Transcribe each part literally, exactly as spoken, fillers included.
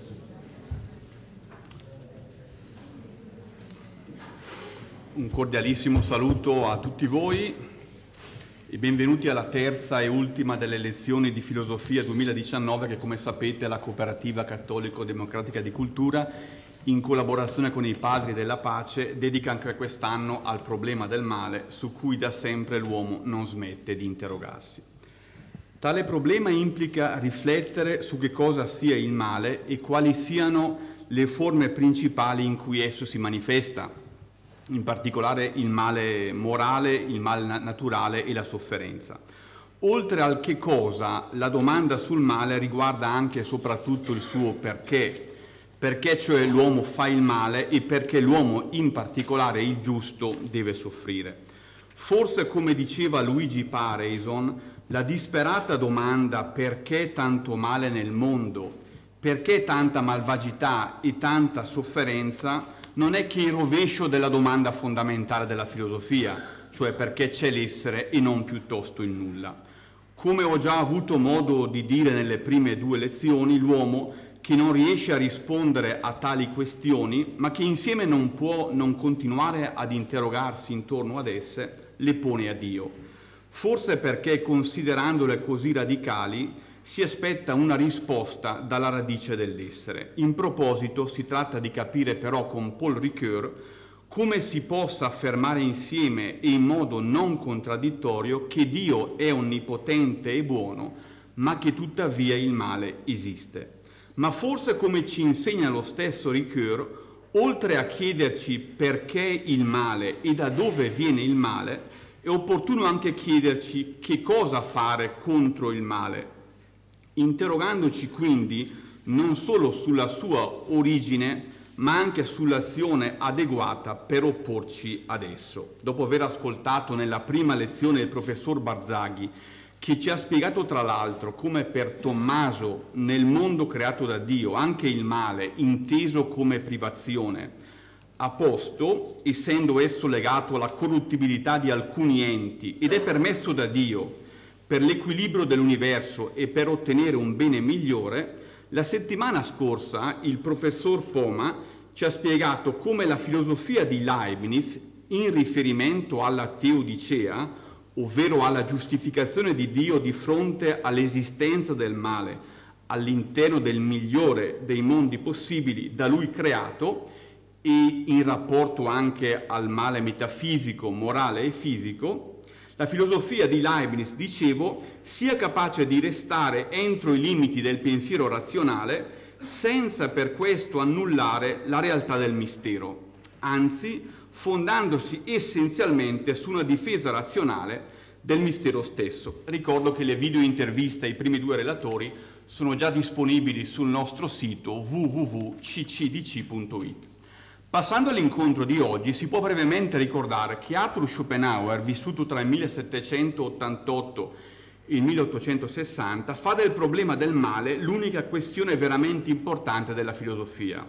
Un cordialissimo saluto a tutti voi e benvenuti alla terza e ultima delle lezioni di filosofia duemiladiciannove che, come sapete, la Cooperativa Cattolico-Democratica di Cultura, in collaborazione con i Padri della Pace, dedica anche quest'anno al problema del male, su cui da sempre l'uomo non smette di interrogarsi. Tale problema implica riflettere su che cosa sia il male e quali siano le forme principali in cui esso si manifesta, in particolare il male morale, il male naturale e la sofferenza. Oltre al che cosa, la domanda sul male riguarda anche e soprattutto il suo perché. Perché cioè l'uomo fa il male e perché l'uomo, in particolare il giusto, deve soffrire. Forse, come diceva Luigi Pareison, la disperata domanda perché tanto male nel mondo, perché tanta malvagità e tanta sofferenza, non è che il rovescio della domanda fondamentale della filosofia, cioè perché c'è l'essere e non piuttosto il nulla. Come ho già avuto modo di dire nelle prime due lezioni, l'uomo che non riesce a rispondere a tali questioni, ma che insieme non può non continuare ad interrogarsi intorno ad esse, le pone a Dio. Forse perché, considerandole così radicali, si aspetta una risposta dalla radice dell'essere. In proposito si tratta di capire però con Paul Ricoeur come si possa affermare insieme e in modo non contraddittorio che Dio è onnipotente e buono, ma che tuttavia il male esiste. Ma forse, come ci insegna lo stesso Ricoeur, oltre a chiederci perché il male e da dove viene il male, è opportuno anche chiederci che cosa fare contro il male, interrogandoci quindi non solo sulla sua origine, ma anche sull'azione adeguata per opporci ad esso. Dopo aver ascoltato nella prima lezione il professor Barzaghi, che ci ha spiegato tra l'altro come per Tommaso nel mondo creato da Dio anche il male, inteso come privazione, ha posto, essendo esso legato alla corruttibilità di alcuni enti ed è permesso da Dio per l'equilibrio dell'universo e per ottenere un bene migliore, la settimana scorsa il professor Poma ci ha spiegato come la filosofia di Leibniz, in riferimento alla teodicea, ovvero alla giustificazione di Dio di fronte all'esistenza del male, all'interno del migliore dei mondi possibili da lui creato e in rapporto anche al male metafisico, morale e fisico, la filosofia di Leibniz, dicevo, sia capace di restare entro i limiti del pensiero razionale senza per questo annullare la realtà del mistero, anzi fondandosi essenzialmente su una difesa razionale del mistero stesso. Ricordo che le video interviste ai primi due relatori sono già disponibili sul nostro sito w w w punto c c d c punto i t. Passando all'incontro di oggi, si può brevemente ricordare che Arthur Schopenhauer, vissuto tra il millesettecentottantotto e il milleottocentosessanta, fa del problema del male l'unica questione veramente importante della filosofia,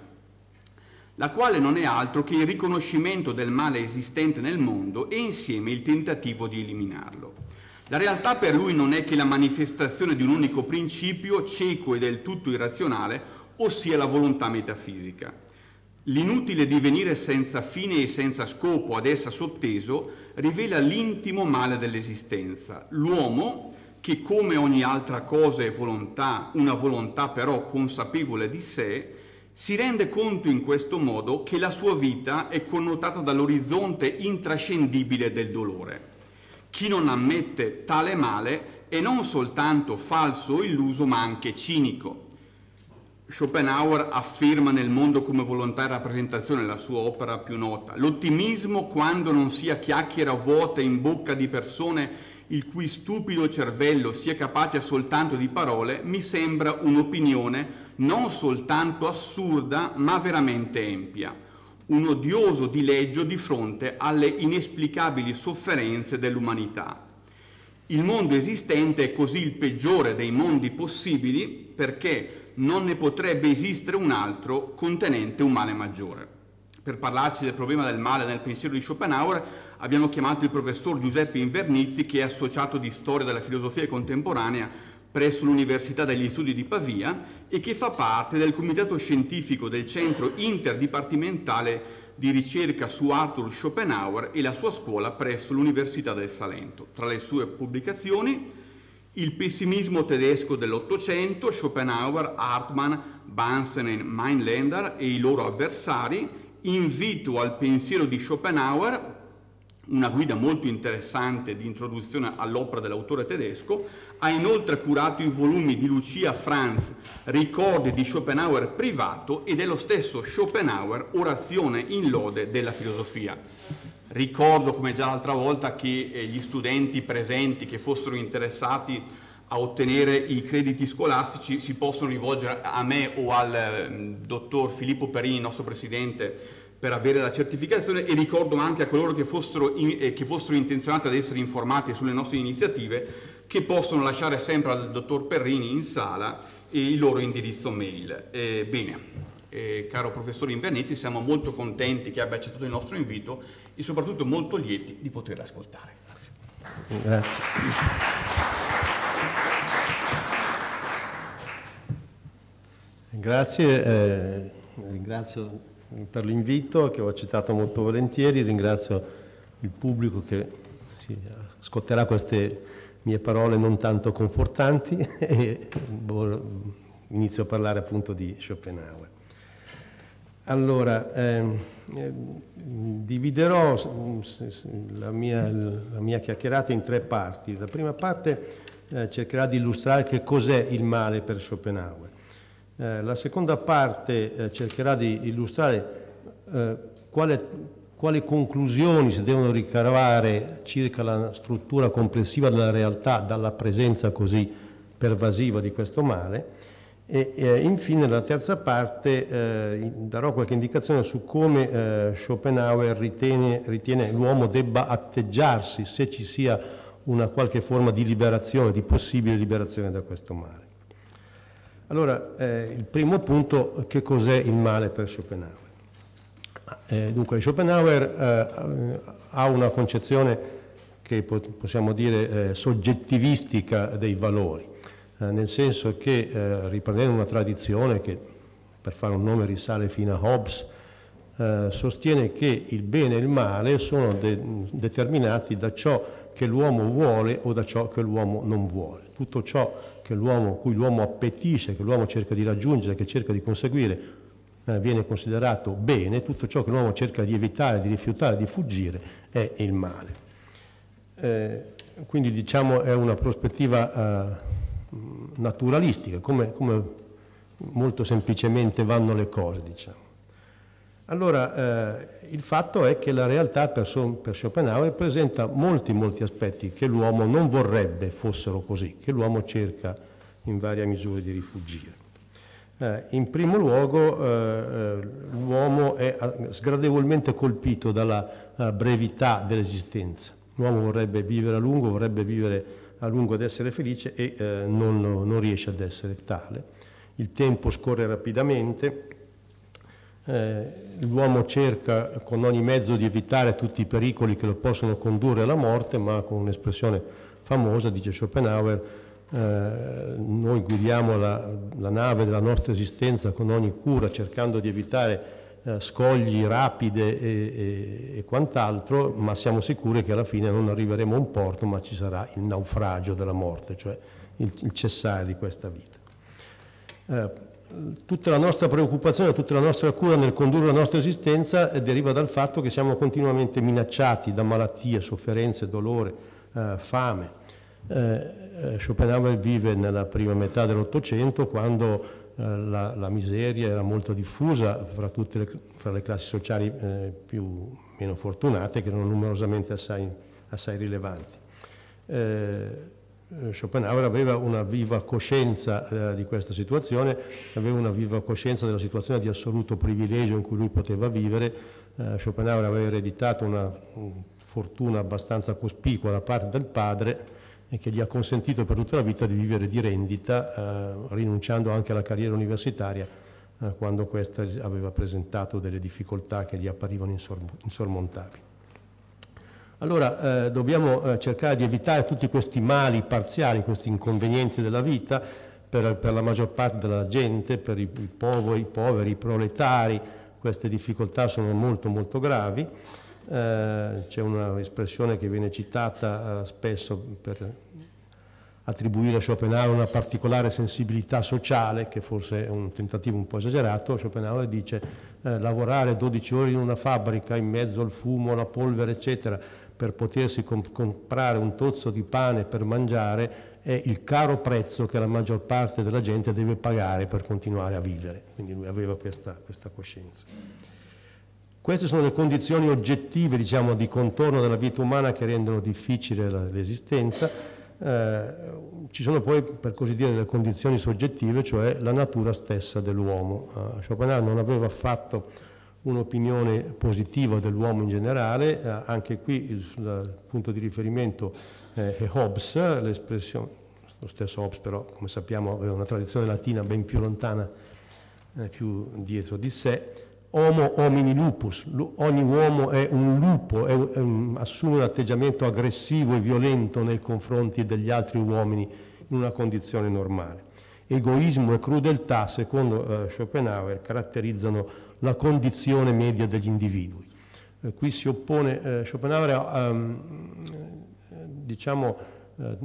la quale non è altro che il riconoscimento del male esistente nel mondo e insieme il tentativo di eliminarlo. La realtà per lui non è che la manifestazione di un unico principio cieco e del tutto irrazionale, ossia la volontà metafisica. L'inutile divenire senza fine e senza scopo ad essa sotteso rivela l'intimo male dell'esistenza. L'uomo, che come ogni altra cosa è volontà, una volontà però consapevole di sé, si rende conto in questo modo che la sua vita è connotata dall'orizzonte intrascendibile del dolore. Chi non ammette tale male è non soltanto falso o illuso, ma anche cinico. Schopenhauer afferma nel mondo come volontà e rappresentazione, la sua opera più nota: l'ottimismo, quando non sia chiacchiera vuota in bocca di persone il cui stupido cervello sia capace soltanto di parole, mi sembra un'opinione non soltanto assurda ma veramente empia, un odioso dileggio di fronte alle inesplicabili sofferenze dell'umanità. Il mondo esistente è così il peggiore dei mondi possibili perché non ne potrebbe esistere un altro contenente un male maggiore. Per parlarci del problema del male nel pensiero di Schopenhauer abbiamo chiamato il professor Giuseppe Invernizzi, che è associato di storia della filosofia contemporanea presso l'Università degli Studi di Pavia e che fa parte del comitato scientifico del Centro Interdipartimentale di ricerca su Arthur Schopenhauer e la sua scuola presso l'Università del Salento. Tra le sue pubblicazioni: Il pessimismo tedesco dell'Ottocento, Schopenhauer, Hartmann, Bunsen e Mainländer e i loro avversari, Invito al pensiero di Schopenhauer, una guida molto interessante di introduzione all'opera dell'autore tedesco. Ha inoltre curato i volumi di Lucia Franz, Ricordi di Schopenhauer privato, e dello stesso Schopenhauer, Orazione in lode della filosofia. Ricordo, come già l'altra volta, che eh, gli studenti presenti che fossero interessati a ottenere i crediti scolastici si possono rivolgere a me o al eh, dottor Filippo Perini, nostro presidente, per avere la certificazione, e ricordo anche a coloro che fossero, in, eh, che fossero intenzionati ad essere informati sulle nostre iniziative che possono lasciare sempre al dottor Perini in sala eh, il loro indirizzo mail. Eh, bene, eh, caro professore Invernizzi, siamo molto contenti che abbia accettato il nostro invito e soprattutto molto lieti di poter ascoltare. Grazie. Grazie. Grazie, eh, ringrazio per l'invito che ho accettato molto volentieri, ringrazio il pubblico che sì, ascolterà queste mie parole non tanto confortanti e inizio a parlare appunto di Schopenhauer. Allora, ehm, eh, dividerò la mia, la mia chiacchierata in tre parti. La prima parte eh, cercherà di illustrare che cos'è il male per Schopenhauer. Eh, la seconda parte eh, cercherà di illustrare eh, quale, quali conclusioni si devono ricavare circa la struttura complessiva della realtà dalla presenza così pervasiva di questo male, e eh, infine la terza parte eh, darò qualche indicazione su come eh, Schopenhauer ritiene, ritiene l'uomo debba atteggiarsi se ci sia una qualche forma di liberazione, di possibile liberazione da questo male. Allora, eh, il primo punto: che cos'è il male per Schopenhauer? Eh, dunque, Schopenhauer eh, ha una concezione che possiamo dire eh, soggettivistica dei valori, eh, nel senso che, eh, riprendendo una tradizione che per fare un nome risale fino a Hobbes, eh, sostiene che il bene e il male sono de- determinati da ciò che l'uomo vuole o da ciò che l'uomo non vuole. Tutto ciò che l'uomo, cui l'uomo appetisce, che l'uomo cerca di raggiungere, che cerca di conseguire, eh, viene considerato bene. Tutto ciò che l'uomo cerca di evitare, di rifiutare, di fuggire è il male. Eh, quindi diciamo è una prospettiva eh, naturalistica, come, come molto semplicemente vanno le cose, diciamo. Allora, eh, il fatto è che la realtà per, per Schopenhauer presenta molti, molti aspetti che l'uomo non vorrebbe fossero così, che l'uomo cerca in varia misura di rifuggire. Eh, in primo luogo, eh, l'uomo è sgradevolmente colpito dalla uh, brevità dell'esistenza. L'uomo vorrebbe vivere a lungo, vorrebbe vivere a lungo ed essere felice e eh, non, non riesce ad essere tale. Il tempo scorre rapidamente. Eh, l'uomo cerca con ogni mezzo di evitare tutti i pericoli che lo possono condurre alla morte, ma con un'espressione famosa, dice Schopenhauer, eh, noi guidiamo la, la nave della nostra esistenza con ogni cura, cercando di evitare eh, scogli rapide e, e, e quant'altro, ma siamo sicuri che alla fine non arriveremo a un porto, ma ci sarà il naufragio della morte, cioè il, il cessare di questa vita. Eh, Tutta la nostra preoccupazione, tutta la nostra cura nel condurre la nostra esistenza eh, deriva dal fatto che siamo continuamente minacciati da malattie, sofferenze, dolore, eh, fame. Eh, Schopenhauer vive nella prima metà dell'Ottocento, quando eh, la, la miseria era molto diffusa fra, tutte le, fra le classi sociali eh, più meno fortunate, che erano numerosamente assai, assai rilevanti. Eh, Schopenhauer aveva una viva coscienza eh, di questa situazione, aveva una viva coscienza della situazione di assoluto privilegio in cui lui poteva vivere. Eh, Schopenhauer aveva ereditato una un, fortuna abbastanza cospicua da parte del padre e che gli ha consentito per tutta la vita di vivere di rendita, eh, rinunciando anche alla carriera universitaria eh, quando questa aveva presentato delle difficoltà che gli apparivano insor- insormontabili. Allora eh, dobbiamo eh, cercare di evitare tutti questi mali parziali, questi inconvenienti della vita, per, per la maggior parte della gente, per i, i, poveri, i poveri, i proletari, queste difficoltà sono molto molto gravi. Eh, c'è un'espressione che viene citata eh, spesso per attribuire a Schopenhauer una particolare sensibilità sociale, che forse è un tentativo un po' esagerato. Schopenhauer dice eh, lavorare dodici ore in una fabbrica in mezzo al fumo, alla polvere eccetera, per potersi comp- comprare un tozzo di pane per mangiare è il caro prezzo che la maggior parte della gente deve pagare per continuare a vivere. Quindi lui aveva questa, questa coscienza. Queste sono le condizioni oggettive, diciamo, di contorno della vita umana che rendono difficile la, l'esistenza. Eh, ci sono poi, per così dire, le condizioni soggettive, cioè la natura stessa dell'uomo. Uh, Schopenhauer non aveva affatto un'opinione positiva dell'uomo in generale, uh, anche qui il, il punto di riferimento eh, è Hobbes, l'espressione, lo stesso Hobbes però, come sappiamo, aveva una tradizione latina ben più lontana, eh, più dietro di sé. Homo homini lupus, ogni uomo è un lupo, è, è un, assume un atteggiamento aggressivo e violento nei confronti degli altri uomini in una condizione normale. Egoismo e crudeltà, secondo eh, Schopenhauer, caratterizzano la condizione media degli individui. Eh, qui si oppone, eh, Schopenhauer um, diciamo, eh,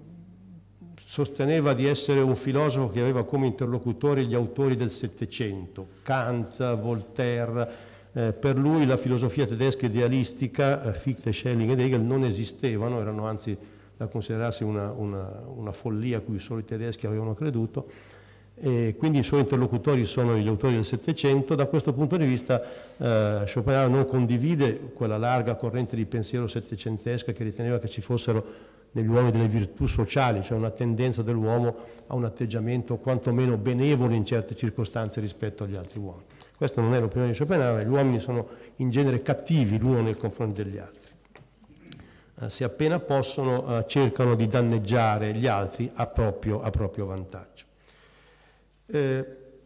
sosteneva di essere un filosofo che aveva come interlocutori gli autori del Settecento, Kant, Voltaire. Eh, per lui la filosofia tedesca idealistica, eh, Fichte, Schelling ed Hegel, non esistevano, erano anzi da considerarsi una, una, una follia a cui solo i tedeschi avevano creduto, e quindi i suoi interlocutori sono gli autori del Settecento. Da questo punto di vista eh, Schopenhauer non condivide quella larga corrente di pensiero settecentesca che riteneva che ci fossero negli uomini delle virtù sociali, cioè una tendenza dell'uomo a un atteggiamento quantomeno benevolo in certe circostanze rispetto agli altri uomini. Questa non è l'opinione di Schopenhauer. Gli uomini sono in genere cattivi l'uno nei confronti degli altri. Eh, se appena possono eh, cercano di danneggiare gli altri a proprio, a proprio vantaggio. Eh,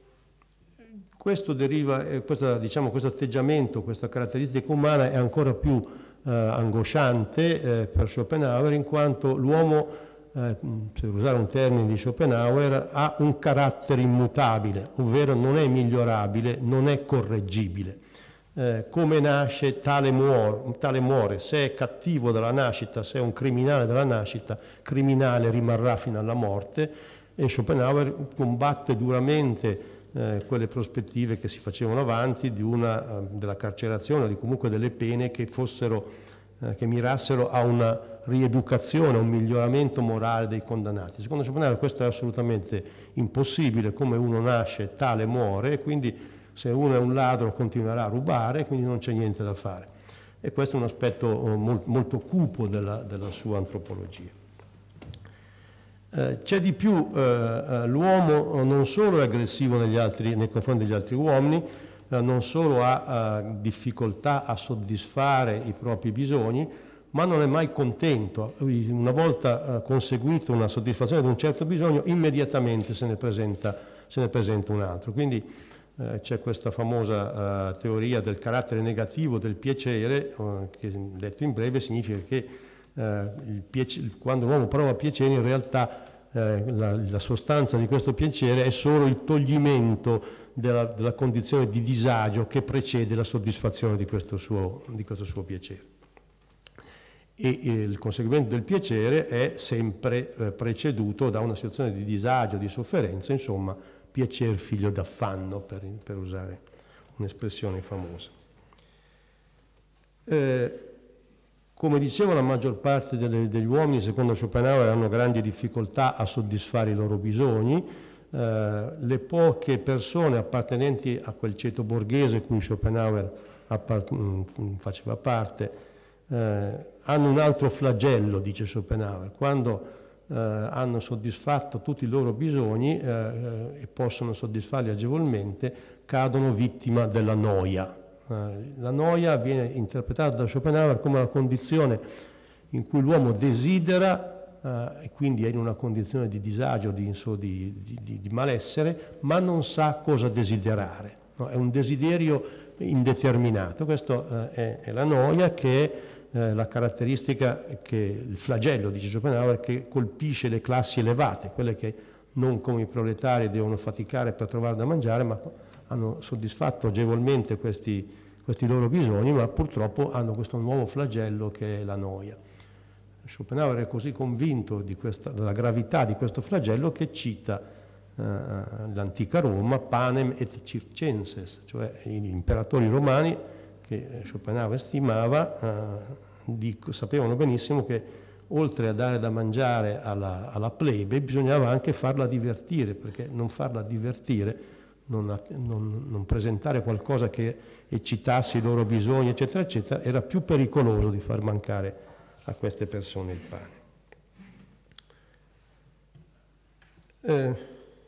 questo deriva, eh, questa, diciamo, questo atteggiamento, questa caratteristica umana è ancora più eh, angosciante eh, per Schopenhauer, in quanto l'uomo, eh, per usare un termine di Schopenhauer, ha un carattere immutabile, ovvero non è migliorabile, non è correggibile. Eh, come nasce, tale muore, tale muore. Se è cattivo dalla nascita, se è un criminale dalla nascita, criminale rimarrà fino alla morte. E Schopenhauer combatte duramente eh, quelle prospettive che si facevano avanti di una, uh, della carcerazione o di comunque delle pene che fossero, eh, che mirassero a una rieducazione, a un miglioramento morale dei condannati. Secondo Schopenhauer questo è assolutamente impossibile, come uno nasce tale muore, e quindi se uno è un ladro continuerà a rubare, quindi non c'è niente da fare. E questo è un aspetto uh, molto, molto cupo della, della sua antropologia. Eh, c'è di più, eh, l'uomo non solo è aggressivo negli altri, nei confronti degli altri uomini, eh, non solo ha eh, difficoltà a soddisfare i propri bisogni, ma non è mai contento. Una volta eh, conseguito una soddisfazione di un certo bisogno, immediatamente se ne presenta, se ne presenta un altro. Quindi eh, c'è questa famosa eh, teoria del carattere negativo del piacere, eh, che detto in breve significa che Eh, il piacere, quando l'uomo prova piacere, in realtà eh, la, la sostanza di questo piacere è solo il toglimento della, della condizione di disagio che precede la soddisfazione di questo suo, di questo suo piacere. E, e il conseguimento del piacere è sempre eh, preceduto da una situazione di disagio, di sofferenza, insomma, piacer figlio d'affanno, per, per usare un'espressione famosa. Eh, Come dicevo, la maggior parte delle, degli uomini, secondo Schopenhauer, hanno grandi difficoltà a soddisfare i loro bisogni. Eh, le poche persone appartenenti a quel ceto borghese cui Schopenhauer appart- faceva parte eh, hanno un altro flagello, dice Schopenhauer. Quando eh, hanno soddisfatto tutti i loro bisogni eh, e possono soddisfarli agevolmente, cadono vittima della noia. La noia viene interpretata da Schopenhauer come la condizione in cui l'uomo desidera eh, e quindi è in una condizione di disagio, di, di, di, di malessere, ma non sa cosa desiderare. No? È un desiderio indeterminato. Questa eh, è, è la noia, che è eh, la caratteristica, che il flagello, dice Schopenhauer, che colpisce le classi elevate, quelle che non come i proletari devono faticare per trovare da mangiare, ma hanno soddisfatto agevolmente questi, questi loro bisogni, ma purtroppo hanno questo nuovo flagello che è la noia. Schopenhauer è così convinto di questa, della gravità di questo flagello che cita eh, l'antica Roma, panem et circenses, cioè gli imperatori romani che Schopenhauer stimava, eh, di, sapevano benissimo che oltre a dare da mangiare alla, alla plebe bisognava anche farla divertire, perché non farla divertire, non, non, non presentare qualcosa che eccitasse i loro bisogni, eccetera, eccetera, era più pericoloso di far mancare a queste persone il pane. Eh,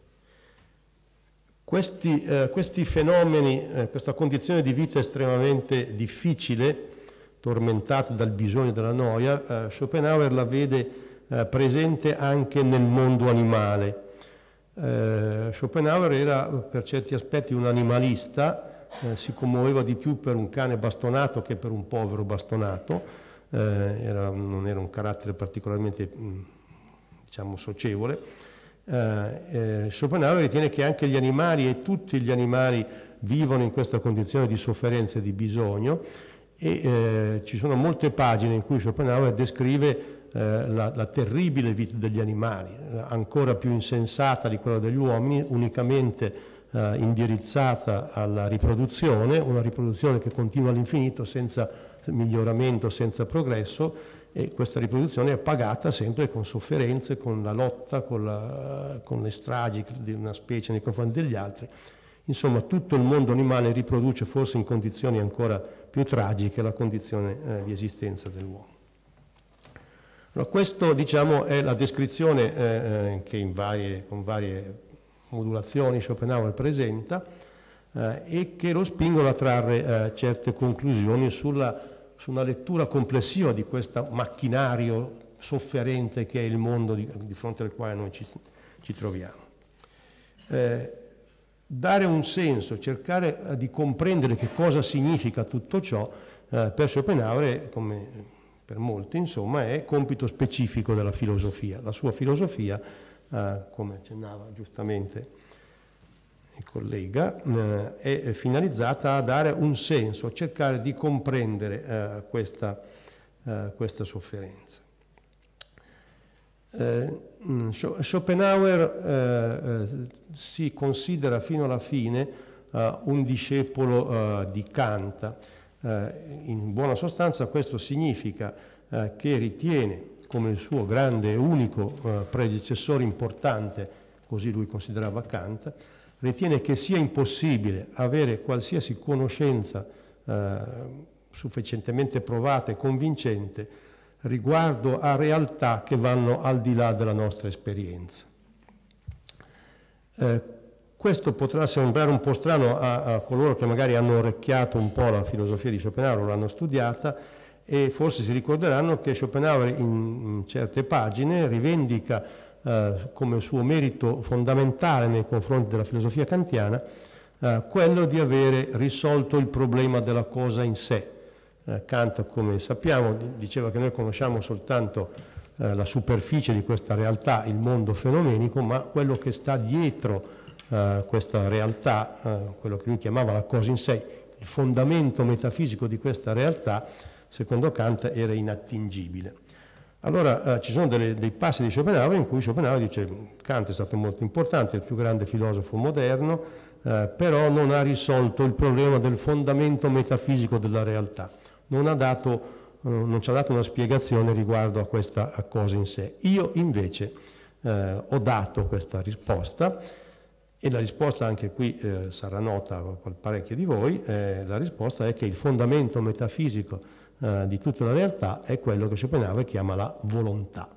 questi, eh, questi fenomeni, eh, questa condizione di vita estremamente difficile, tormentata dal bisogno e dalla noia, eh, Schopenhauer la vede eh, presente anche nel mondo animale. Eh, Schopenhauer era per certi aspetti un animalista, eh, si commuoveva di più per un cane bastonato che per un povero bastonato. Eh, era, non era un carattere particolarmente diciamo socievole. Eh, eh, Schopenhauer ritiene che anche gli animali e tutti gli animali vivono in questa condizione di sofferenza e di bisogno, e eh, ci sono molte pagine in cui Schopenhauer descrive eh, la, la terribile vita degli animali, ancora più insensata di quella degli uomini, unicamente eh, indirizzata alla riproduzione, una riproduzione che continua all'infinito senza miglioramento, senza progresso, e questa riproduzione è pagata sempre con sofferenze, con la lotta, con, la, con le stragi di una specie nei confronti degli altri. Insomma, tutto il mondo animale riproduce, forse in condizioni ancora più tragiche, la condizione eh, di esistenza dell'uomo. Allora, questo, diciamo, è la descrizione eh, che in varie, con varie modulazioni Schopenhauer presenta eh, e che lo spingono a trarre eh, certe conclusioni sulla su una lettura complessiva di questo macchinario sofferente che è il mondo di, di fronte al quale noi ci, ci troviamo. Eh, dare un senso, cercare di comprendere che cosa significa tutto ciò, eh, per Schopenhauer, come per molti, insomma, è compito specifico della filosofia. La sua filosofia, eh, come accennava giustamente il collega, eh, è finalizzata a dare un senso, a cercare di comprendere eh, questa, eh, questa sofferenza. Eh, Schopenhauer eh, eh, si considera fino alla fine eh, un discepolo eh, di Kant. Eh, in buona sostanza questo significa eh, che ritiene come il suo grande e unico eh, predecessore importante, così lui considerava Kant, ritiene che sia impossibile avere qualsiasi conoscenza eh, sufficientemente provata e convincente riguardo a realtà che vanno al di là della nostra esperienza. Eh, questo potrà sembrare un po' strano a, a coloro che magari hanno orecchiato un po' la filosofia di Schopenhauer, l'hanno studiata, e forse si ricorderanno che Schopenhauer in, in certe pagine rivendica Uh, come suo merito fondamentale nei confronti della filosofia kantiana uh, quello di avere risolto il problema della cosa in sé. Uh, Kant, come sappiamo, diceva che noi conosciamo soltanto uh, la superficie di questa realtà, il mondo fenomenico, ma quello che sta dietro uh, questa realtà, uh, quello che lui chiamava la cosa in sé, il fondamento metafisico di questa realtà, secondo Kant era inattingibile. Allora eh, ci sono delle, dei passi di Schopenhauer in cui Schopenhauer dice Kant è stato molto importante, è il più grande filosofo moderno, eh, però non ha risolto il problema del fondamento metafisico della realtà, non, ha dato, eh, non ci ha dato una spiegazione riguardo a questa a cosa in sé. Io invece eh, ho dato questa risposta, e la risposta anche qui eh, sarà nota a parecchi di voi, eh, la risposta è che il fondamento metafisico Uh, di tutta la realtà è quello che Schopenhauer chiama la volontà.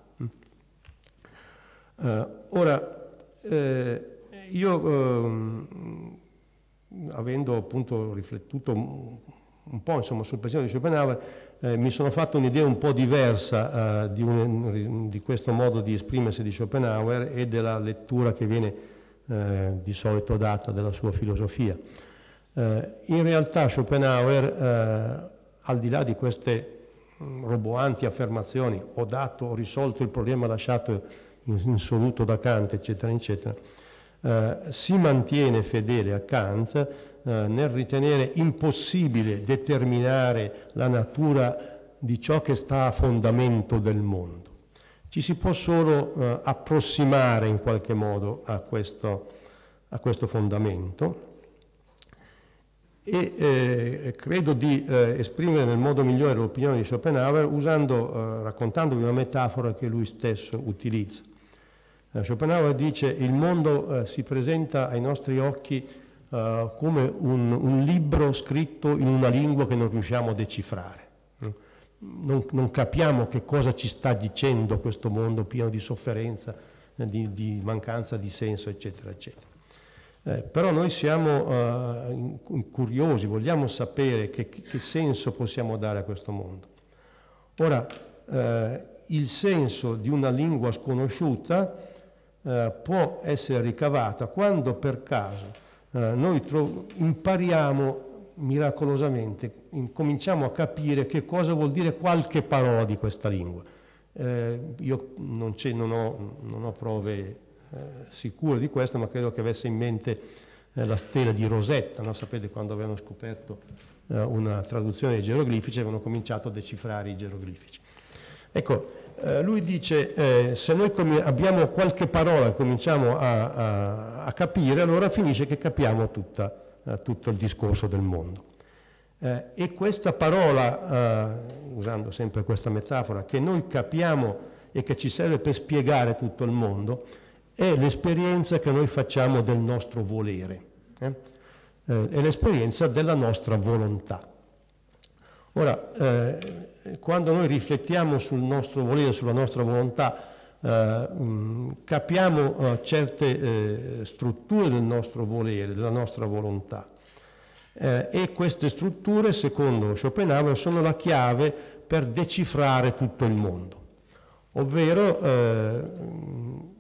Uh, ora, eh, io, eh, avendo appunto riflettuto un po' insomma, sul pensiero di Schopenhauer, eh, mi sono fatto un'idea un po' diversa uh, di, un, di questo modo di esprimersi di Schopenhauer e della lettura che viene eh, di solito data della sua filosofia. Eh, in realtà Schopenhauer eh, al di là di queste roboanti affermazioni, ho dato, ho risolto il problema lasciato insoluto da Kant, eccetera, eccetera, eh, si mantiene fedele a Kant eh, nel ritenere impossibile determinare la natura di ciò che sta a fondamento del mondo. Ci si può solo eh, approssimare in qualche modo a questo, a questo fondamento e eh, credo di eh, esprimere nel modo migliore l'opinione di Schopenhauer usando, eh, raccontandovi una metafora che lui stesso utilizza. Eh, Schopenhauer dice: il mondo eh, si presenta ai nostri occhi eh, come un, un libro scritto in una lingua che non riusciamo a decifrare. Non, non capiamo che cosa ci sta dicendo questo mondo pieno di sofferenza, di, di mancanza di senso, eccetera, eccetera. Eh, però noi siamo eh, curiosi, vogliamo sapere che, che senso possiamo dare a questo mondo. Ora, eh, il senso di una lingua sconosciuta eh, può essere ricavata quando per caso eh, noi impariamo miracolosamente, cominciamo a capire che cosa vuol dire qualche parola di questa lingua. Eh, io non, non, ho, non ho prove eh, sicure di questo, ma credo che avesse in mente eh, la stela di Rosetta, no? Sapete, quando avevano scoperto eh, una traduzione dei geroglifici, avevano cominciato a decifrare i geroglifici. Ecco, eh, lui dice, eh, se noi abbiamo qualche parola e cominciamo a, a, a capire, allora finisce che capiamo tutta tutto il discorso del mondo. Eh, e questa parola, eh, usando sempre questa metafora, che noi capiamo e che ci serve per spiegare tutto il mondo, è l'esperienza che noi facciamo del nostro volere, eh? Eh, è l'esperienza della nostra volontà. Ora, eh, quando noi riflettiamo sul nostro volere, sulla nostra volontà, Uh, mh, capiamo uh, certe uh, strutture del nostro volere, della nostra volontà uh, e queste strutture, secondo Schopenhauer, sono la chiave per decifrare tutto il mondo, ovvero uh,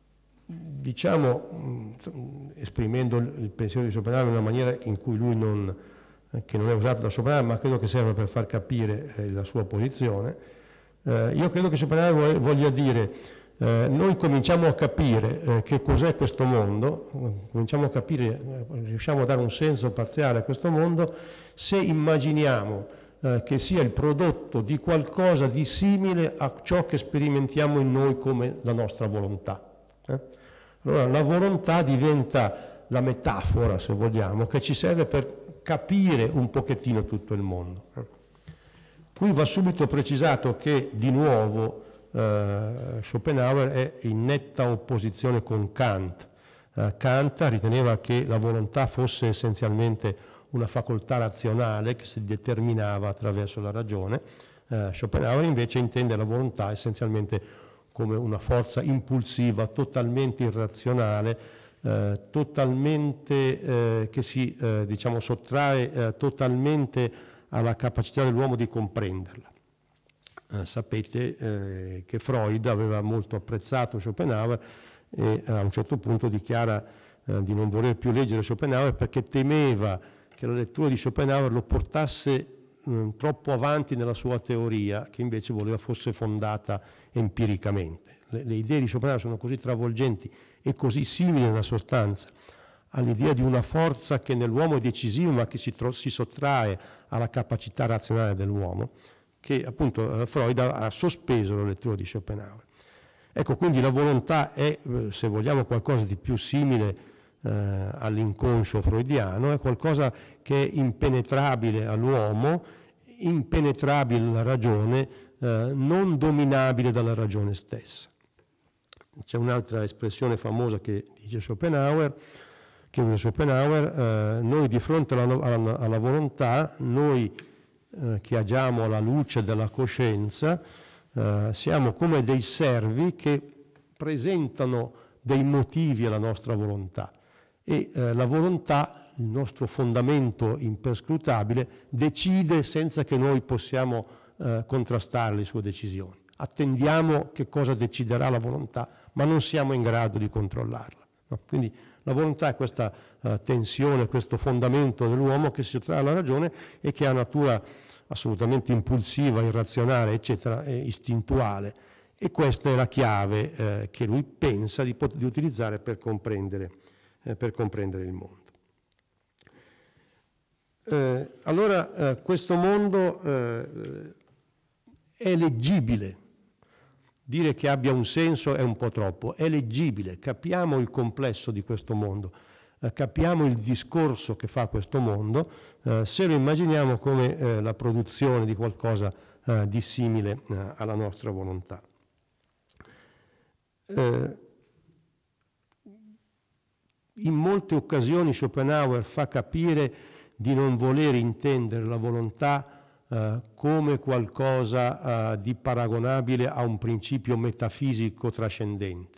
diciamo, mh, esprimendo il pensiero di Schopenhauer in una maniera in cui lui non, eh, che non è usato da Schopenhauer, ma credo che serva per far capire eh, la sua posizione. Eh, io credo che Schopenhauer voglia dire, eh, noi cominciamo a capire eh, che cos'è questo mondo, eh, cominciamo a capire, eh, riusciamo a dare un senso parziale a questo mondo se immaginiamo eh, che sia il prodotto di qualcosa di simile a ciò che sperimentiamo in noi come la nostra volontà. Eh? Allora la volontà diventa la metafora, se vogliamo, che ci serve per capire un pochettino tutto il mondo. Eh? Qui va subito precisato che, di nuovo, eh, Schopenhauer è in netta opposizione con Kant. Eh, Kant riteneva che la volontà fosse essenzialmente una facoltà razionale che si determinava attraverso la ragione. Eh, Schopenhauer invece intende la volontà essenzialmente come una forza impulsiva, totalmente irrazionale, eh, totalmente, eh, che si eh, diciamo, sottrae eh, totalmente alla capacità dell'uomo di comprenderla. Eh, sapete eh, che Freud aveva molto apprezzato Schopenhauer e a un certo punto dichiara eh, di non voler più leggere Schopenhauer perché temeva che la lettura di Schopenhauer lo portasse mh, troppo avanti nella sua teoria, che invece voleva fosse fondata empiricamente. Le, le idee di Schopenhauer sono così travolgenti e così simili nella sostanza all'idea di una forza che nell'uomo è decisiva ma che si, si sottrae alla capacità razionale dell'uomo, che appunto Freud ha, ha sospeso la lettura di Schopenhauer. Ecco, quindi la volontà è, se vogliamo, qualcosa di più simile eh, all'inconscio freudiano, è qualcosa che è impenetrabile all'uomo, impenetrabile alla ragione, eh, non dominabile dalla ragione stessa. C'è un'altra espressione famosa che dice Schopenhauer, che usa Schopenhauer, eh, noi di fronte alla, alla, alla volontà, noi eh, che agiamo alla luce della coscienza, eh, siamo come dei servi che presentano dei motivi alla nostra volontà e eh, la volontà, il nostro fondamento imperscrutabile, decide senza che noi possiamo eh, contrastare le sue decisioni. Attendiamo che cosa deciderà la volontà, ma non siamo in grado di controllarla. No? Quindi la volontà è questa uh, tensione, questo fondamento dell'uomo che si sottrae alla ragione e che ha natura assolutamente impulsiva, irrazionale, eccetera, e istintuale. E questa è la chiave eh, che lui pensa di, pot- di utilizzare per comprendere, eh, per comprendere il mondo. Eh, allora, eh, questo mondo eh, è leggibile. Dire che abbia un senso è un po' troppo. È leggibile, capiamo il complesso di questo mondo, eh, capiamo il discorso che fa questo mondo, eh, se lo immaginiamo come eh, la produzione di qualcosa eh, di simile eh, alla nostra volontà. Eh, in molte occasioni Schopenhauer fa capire di non voler intendere la volontà eh, come qualcosa eh, di paragonabile a un principio metafisico trascendente.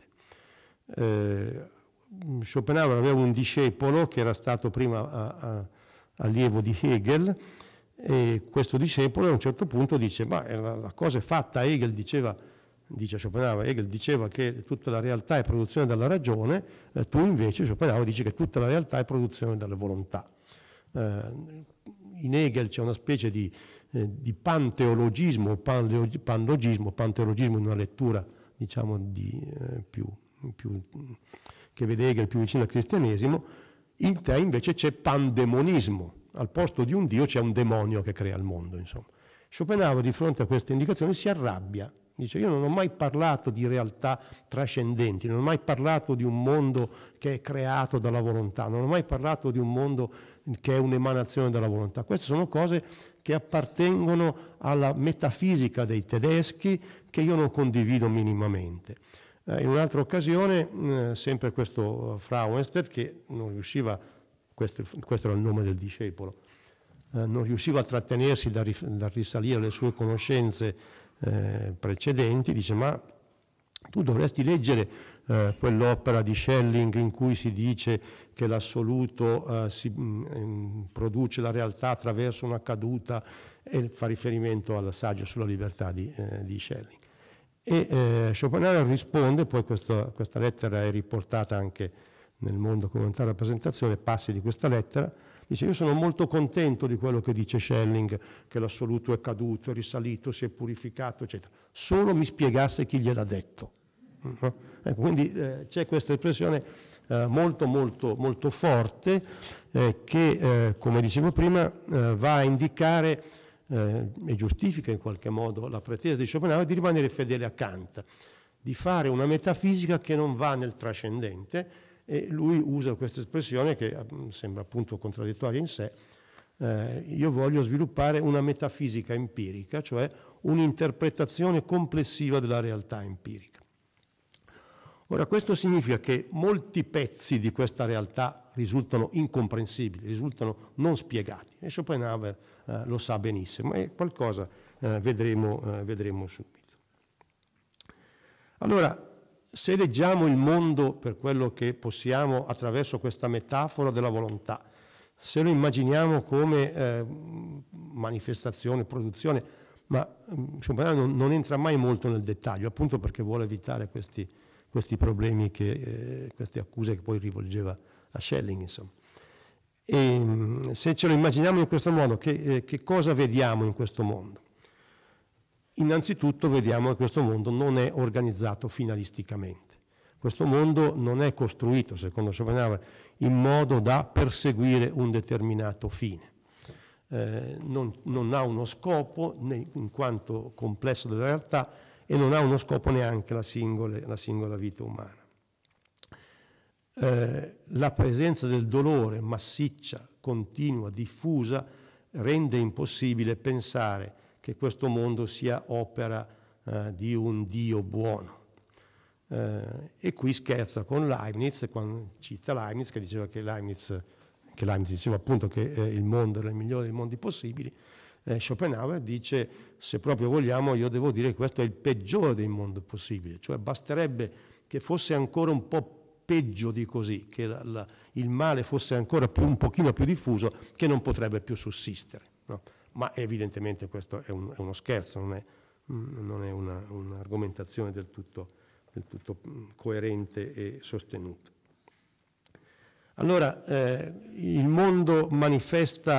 Eh, Schopenhauer aveva un discepolo che era stato prima a, a, allievo di Hegel, e questo discepolo a un certo punto dice: ma la, la cosa è fatta. Hegel diceva, dice Schopenhauer, Hegel diceva che tutta la realtà è produzione della ragione, eh, tu invece, Schopenhauer, dici che tutta la realtà è produzione della volontà. Eh, in Hegel c'è una specie di, eh, di panteologismo, panlogismo, panteologismo in una lettura, diciamo, di, eh, più, più, che vede Hegel più vicino al cristianesimo. In te invece c'è pandemonismo, al posto di un Dio c'è un demonio che crea il mondo, insomma. Schopenhauer di fronte a queste indicazioni si arrabbia. Dice: io non ho mai parlato di realtà trascendenti, non ho mai parlato di un mondo che è creato dalla volontà, non ho mai parlato di un mondo che è un'emanazione della volontà. Queste sono cose che appartengono alla metafisica dei tedeschi, che io non condivido minimamente. Eh, in un'altra occasione, eh, sempre questo Frauenstedt, che non riusciva, questo, questo era il nome del discepolo, eh, non riusciva a trattenersi da, da risalire le sue conoscenze Eh, precedenti, dice: ma tu dovresti leggere eh, quell'opera di Schelling in cui si dice che l'assoluto eh, si mh, produce la realtà attraverso una caduta, e fa riferimento all'assaggio sulla libertà di, eh, di Schelling. E eh, Schopenhauer risponde, poi questo, questa lettera è riportata anche nel Mondo Commentario e Rappresentazione, passi di questa lettera. Dice: io sono molto contento di quello che dice Schelling, che l'assoluto è caduto, è risalito, si è purificato, eccetera. Solo mi spiegasse chi gliel'ha detto. No? Ecco, quindi eh, c'è questa espressione eh, molto, molto, molto forte eh, che, eh, come dicevo prima, eh, va a indicare eh, e giustifica in qualche modo la pretesa di Schopenhauer di rimanere fedele a Kant, di fare una metafisica che non va nel trascendente. E lui usa questa espressione che sembra appunto contraddittoria in sé. Eh, io voglio sviluppare una metafisica empirica, cioè un'interpretazione complessiva della realtà empirica. Ora, questo significa che molti pezzi di questa realtà risultano incomprensibili, risultano non spiegati, e Schopenhauer eh, lo sa benissimo, e qualcosa eh, vedremo, eh, vedremo subito. Allora, se leggiamo il mondo per quello che possiamo attraverso questa metafora della volontà, se lo immaginiamo come eh, manifestazione, produzione, ma Schopenhauer non, non entra mai molto nel dettaglio, appunto perché vuole evitare questi, questi problemi, che, eh, queste accuse che poi rivolgeva a Schelling, insomma. E, se ce lo immaginiamo in questo modo, che, eh, che cosa vediamo in questo mondo? Innanzitutto vediamo che questo mondo non è organizzato finalisticamente. Questo mondo non è costruito, secondo Schopenhauer, in modo da perseguire un determinato fine. Eh, non, non ha uno scopo in quanto complesso della realtà, e non ha uno scopo neanche la, singole, la singola vita umana. Eh, la presenza del dolore massiccia, continua, diffusa, rende impossibile pensare che questo mondo sia opera eh, di un Dio buono. Eh, e qui scherza con Leibniz, quando cita Leibniz, che diceva che Leibniz, che Leibniz diceva appunto che eh, il mondo era il migliore dei mondi possibili. Eh, Schopenhauer dice: se proprio vogliamo, io devo dire che questo è il peggiore dei mondi possibili, cioè basterebbe che fosse ancora un po' peggio di così, che la, la, il male fosse ancora più, un pochino più diffuso, che non potrebbe più sussistere, no? Ma evidentemente questo è, un, è uno scherzo, non è, non è una, un'argomentazione del tutto, del tutto coerente e sostenuta. Allora, eh, il mondo manifesta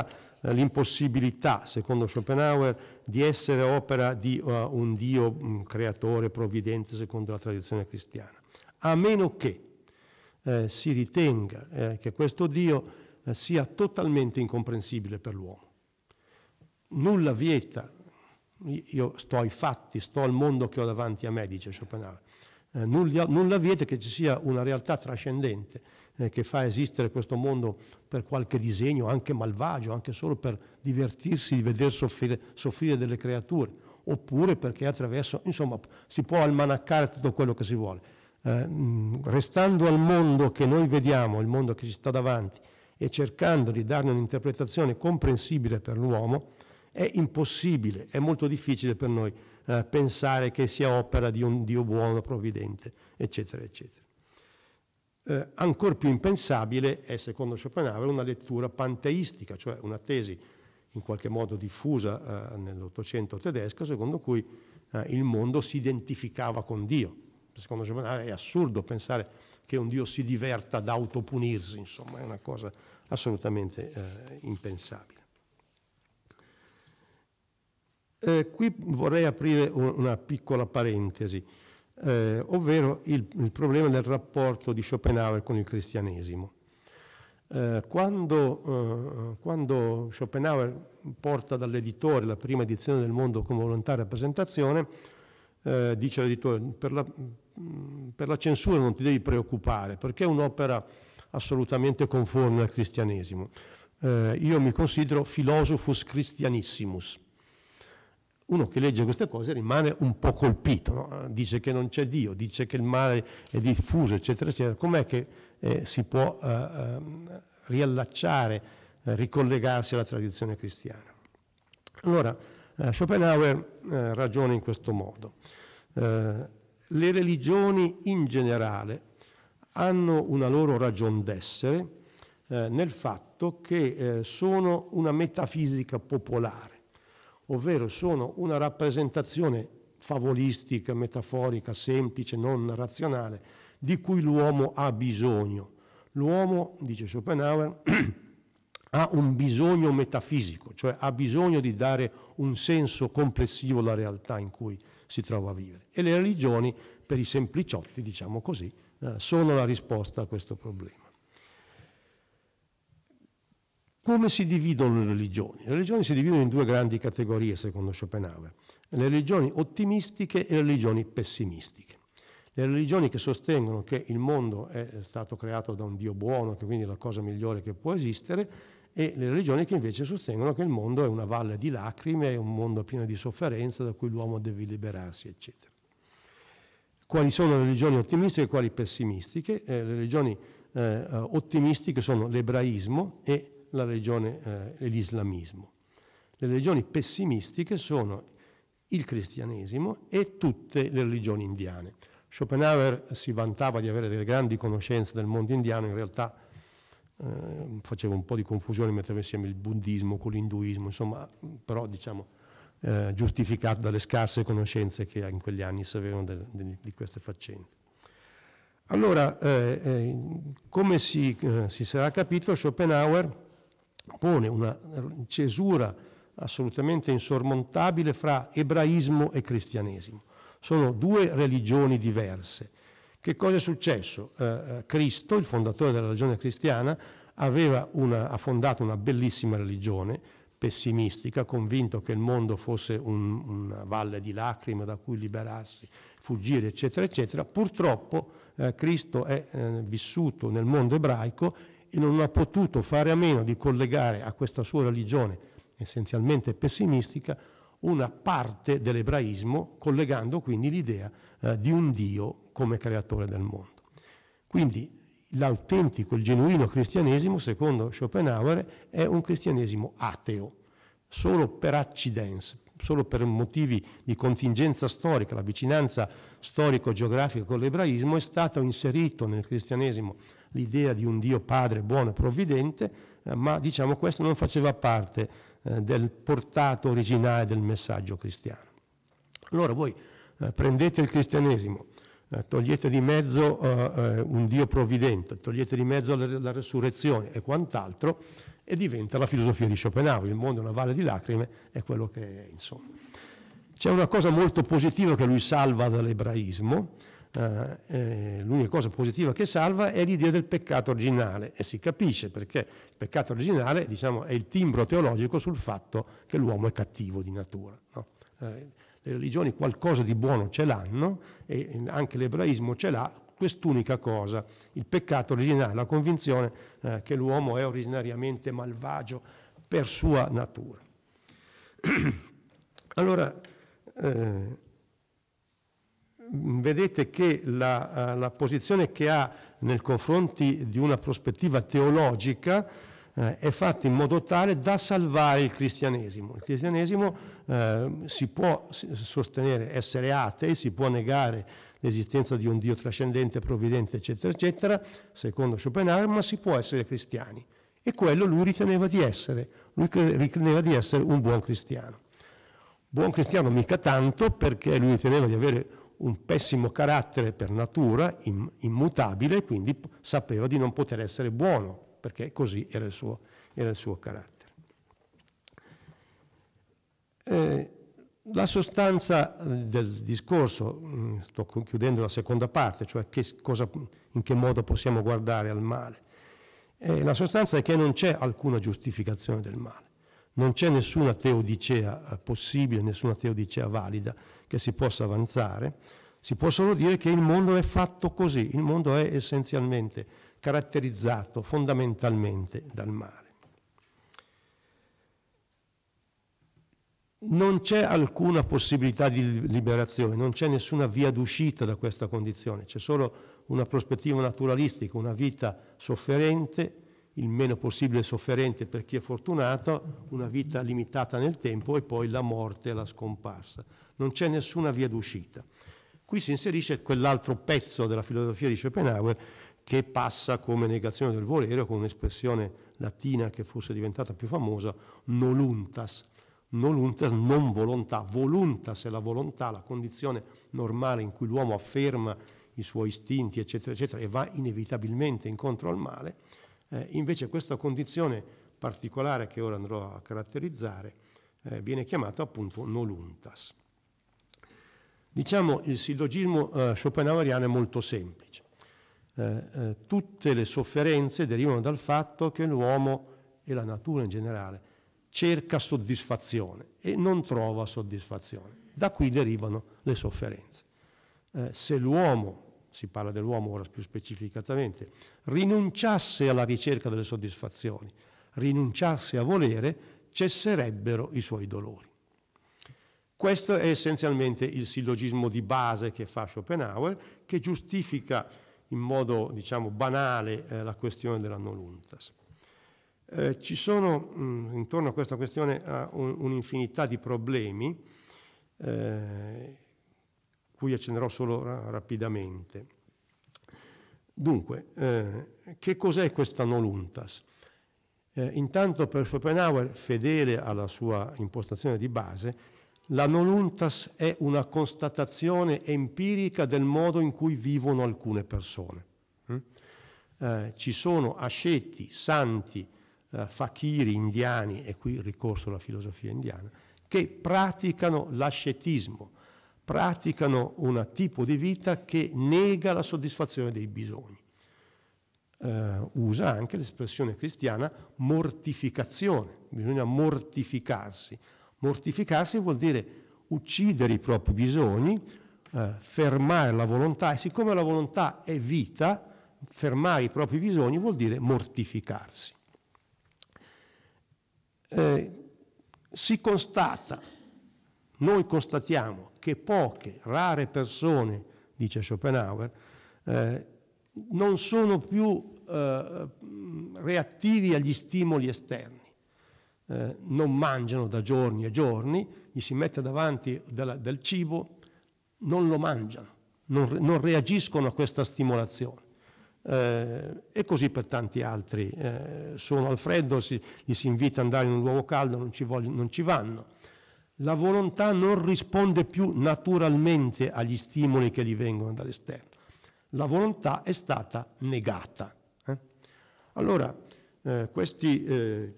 eh, l'impossibilità, secondo Schopenhauer, di essere opera di uh, un Dio um, creatore, provvidente, secondo la tradizione cristiana, a meno che eh, si ritenga eh, che questo Dio eh, sia totalmente incomprensibile per l'uomo. Nulla vieta, io sto ai fatti, sto al mondo che ho davanti a me, dice Schopenhauer, eh, nulla, nulla vieta che ci sia una realtà trascendente eh, che fa esistere questo mondo per qualche disegno, anche malvagio, anche solo per divertirsi di vedere soffrire, soffrire delle creature, oppure perché attraverso, insomma, si può almanaccare tutto quello che si vuole. Eh, restando al mondo che noi vediamo, il mondo che ci sta davanti, e cercando di darne un'interpretazione comprensibile per l'uomo, è impossibile, è molto difficile per noi eh, pensare che sia opera di un Dio buono, provvidente, eccetera, eccetera. Eh, ancor più impensabile è, secondo Schopenhauer, una lettura panteistica, cioè una tesi in qualche modo diffusa eh, nell'Ottocento tedesco, secondo cui eh, il mondo si identificava con Dio. Secondo Schopenhauer è assurdo pensare che un Dio si diverta ad autopunirsi, insomma, è una cosa assolutamente eh, impensabile. Eh, qui vorrei aprire una piccola parentesi, eh, ovvero il, il problema del rapporto di Schopenhauer con il cristianesimo. Eh, quando, eh, quando Schopenhauer porta dall'editore la prima edizione del Mondo come volontaria presentazione, eh, dice l'editore, per la, per la censura non ti devi preoccupare, perché è un'opera assolutamente conforme al cristianesimo. Eh, io mi considero philosophus christianissimus. Uno che legge queste cose rimane un po' colpito, no? Dice che non c'è Dio, dice che il male è diffuso, eccetera, eccetera. Com'è che eh, si può eh, eh, riallacciare, eh, ricollegarsi alla tradizione cristiana? Allora, eh, Schopenhauer eh, ragiona in questo modo. Eh, le religioni in generale hanno una loro ragion d'essere eh, nel fatto che eh, sono una metafisica popolare, ovvero sono una rappresentazione favolistica, metaforica, semplice, non razionale, di cui l'uomo ha bisogno. L'uomo, dice Schopenhauer, ha un bisogno metafisico, cioè ha bisogno di dare un senso complessivo alla realtà in cui si trova a vivere. E le religioni, per i sempliciotti, diciamo così, eh, sono la risposta a questo problema. Come si dividono le religioni? Le religioni si dividono in due grandi categorie, secondo Schopenhauer: le religioni ottimistiche e le religioni pessimistiche. Le religioni che sostengono che il mondo è stato creato da un Dio buono, che quindi è la cosa migliore che può esistere, e le religioni che invece sostengono che il mondo è una valle di lacrime, è un mondo pieno di sofferenza da cui l'uomo deve liberarsi, eccetera. Quali sono le religioni ottimistiche e quali pessimistiche? Eh, le religioni eh, ottimistiche sono l'ebraismo e la religione eh, e l'islamismo. Le religioni pessimistiche sono il cristianesimo e tutte le religioni indiane. Schopenhauer si vantava di avere delle grandi conoscenze del mondo indiano, in realtà eh, faceva un po' di confusione, metteva insieme il buddismo con l'induismo, insomma, però diciamo eh, giustificato dalle scarse conoscenze che in quegli anni si avevano de, de, di queste faccende. Allora, eh, eh, come si, eh, si sarà capito, Schopenhauer pone una cesura assolutamente insormontabile fra ebraismo e cristianesimo. Sono due religioni diverse. Che cosa è successo? Eh, Cristo, il fondatore della religione cristiana, aveva una, ha fondato una bellissima religione pessimistica, convinto che il mondo fosse un, una valle di lacrime da cui liberarsi, fuggire, eccetera, eccetera. Purtroppo eh, Cristo è eh, vissuto nel mondo ebraico e non ha potuto fare a meno di collegare a questa sua religione essenzialmente pessimistica una parte dell'ebraismo, collegando quindi l'idea eh, di un Dio come creatore del mondo. Quindi l'autentico, il genuino cristianesimo, secondo Schopenhauer, è un cristianesimo ateo, solo per accidens, solo per motivi di contingenza storica. La vicinanza storico-geografica con l'ebraismo è stato inserito nel cristianesimo l'idea di un Dio Padre buono e provvidente, eh, ma diciamo questo non faceva parte eh, del portato originale del messaggio cristiano. Allora voi eh, prendete il cristianesimo, eh, togliete di mezzo eh, un Dio provvidente, togliete di mezzo la, la resurrezione e quant'altro, e diventa la filosofia di Schopenhauer. Il mondo è una valle di lacrime, è quello che è, insomma. C'è una cosa molto positiva che lui salva dall'ebraismo. Uh, eh, l'unica cosa positiva che salva è l'idea del peccato originale, e si capisce perché il peccato originale, diciamo, è il timbro teologico sul fatto che l'uomo è cattivo di natura, no? Eh, le religioni qualcosa di buono ce l'hanno, e anche l'ebraismo ce l'ha, quest'unica cosa, il peccato originale, la convinzione eh, che l'uomo è originariamente malvagio per sua natura. Allora, eh, vedete che la, la posizione che ha nei confronti di una prospettiva teologica eh, è fatta in modo tale da salvare il cristianesimo. Il cristianesimo eh, si può sostenere essere atei, si può negare l'esistenza di un Dio trascendente, provvidente, eccetera, eccetera, secondo Schopenhauer, ma si può essere cristiani. E quello lui riteneva di essere, lui riteneva di essere un buon cristiano. Buon cristiano mica tanto, perché lui riteneva di avere un pessimo carattere per natura, immutabile, quindi sapeva di non poter essere buono, perché così era il suo, era il suo carattere. Eh, la sostanza del discorso, sto chiudendo la seconda parte, cioè che cosa, in che modo possiamo guardare al male. Eh, la sostanza è che non c'è alcuna giustificazione del male. Non c'è nessuna teodicea possibile, nessuna teodicea valida che si possa avanzare. Si può solo dire che il mondo è fatto così, il mondo è essenzialmente caratterizzato fondamentalmente dal male. Non c'è alcuna possibilità di liberazione, non c'è nessuna via d'uscita da questa condizione, c'è solo una prospettiva naturalistica, una vita sofferente, il meno possibile sofferente per chi è fortunato, una vita limitata nel tempo, e poi la morte e la scomparsa. Non c'è nessuna via d'uscita. Qui si inserisce quell'altro pezzo della filosofia di Schopenhauer che passa come negazione del volere, con un'espressione latina che fosse diventata più famosa, noluntas. Noluntas, non volontà. Voluntas è la volontà, la condizione normale in cui l'uomo afferma i suoi istinti, eccetera, eccetera, e va inevitabilmente incontro al male. Eh, invece questa condizione particolare che ora andrò a caratterizzare eh, viene chiamata appunto noluntas. Diciamo, il sillogismo eh, schopenhaueriano è molto semplice. Eh, eh, tutte le sofferenze derivano dal fatto che l'uomo e la natura in generale cerca soddisfazione e non trova soddisfazione. Da qui derivano le sofferenze. Eh, se l'uomo, si parla dell'uomo ora più specificatamente, rinunciasse alla ricerca delle soddisfazioni, rinunciasse a volere, cesserebbero i suoi dolori. Questo è essenzialmente il sillogismo di base che fa Schopenhauer, che giustifica in modo, diciamo, banale eh, la questione della noluntas. Eh, ci sono mh, intorno a questa questione uh, un, un'infinità di problemi, eh, cui accennerò solo ra- rapidamente. Dunque, eh, che cos'è questa noluntas? Eh, intanto per Schopenhauer, fedele alla sua impostazione di base, la noluntas è una constatazione empirica del modo in cui vivono alcune persone. Mm? Eh, ci sono asceti, santi, eh, fakiri indiani, e qui il ricorso alla filosofia indiana, che praticano l'ascetismo, praticano un tipo di vita che nega la soddisfazione dei bisogni. Eh, usa anche l'espressione cristiana mortificazione, bisogna mortificarsi. Mortificarsi vuol dire uccidere i propri bisogni, eh, fermare la volontà, e siccome la volontà è vita, fermare i propri bisogni vuol dire mortificarsi. Eh, si constata, noi constatiamo che poche, rare persone, dice Schopenhauer, eh, non sono più eh, reattivi agli stimoli esterni. Eh, non mangiano da giorni e giorni, gli si mette davanti della, del cibo, non lo mangiano, non, non reagiscono a questa stimolazione. Eh, e così per tanti altri. Eh, sono al freddo, si, gli si invita ad andare in un luogo caldo, non ci, vogliono, non ci vanno. La volontà non risponde più naturalmente agli stimoli che gli vengono dall'esterno. La volontà è stata negata. Eh? Allora, eh, questi, eh,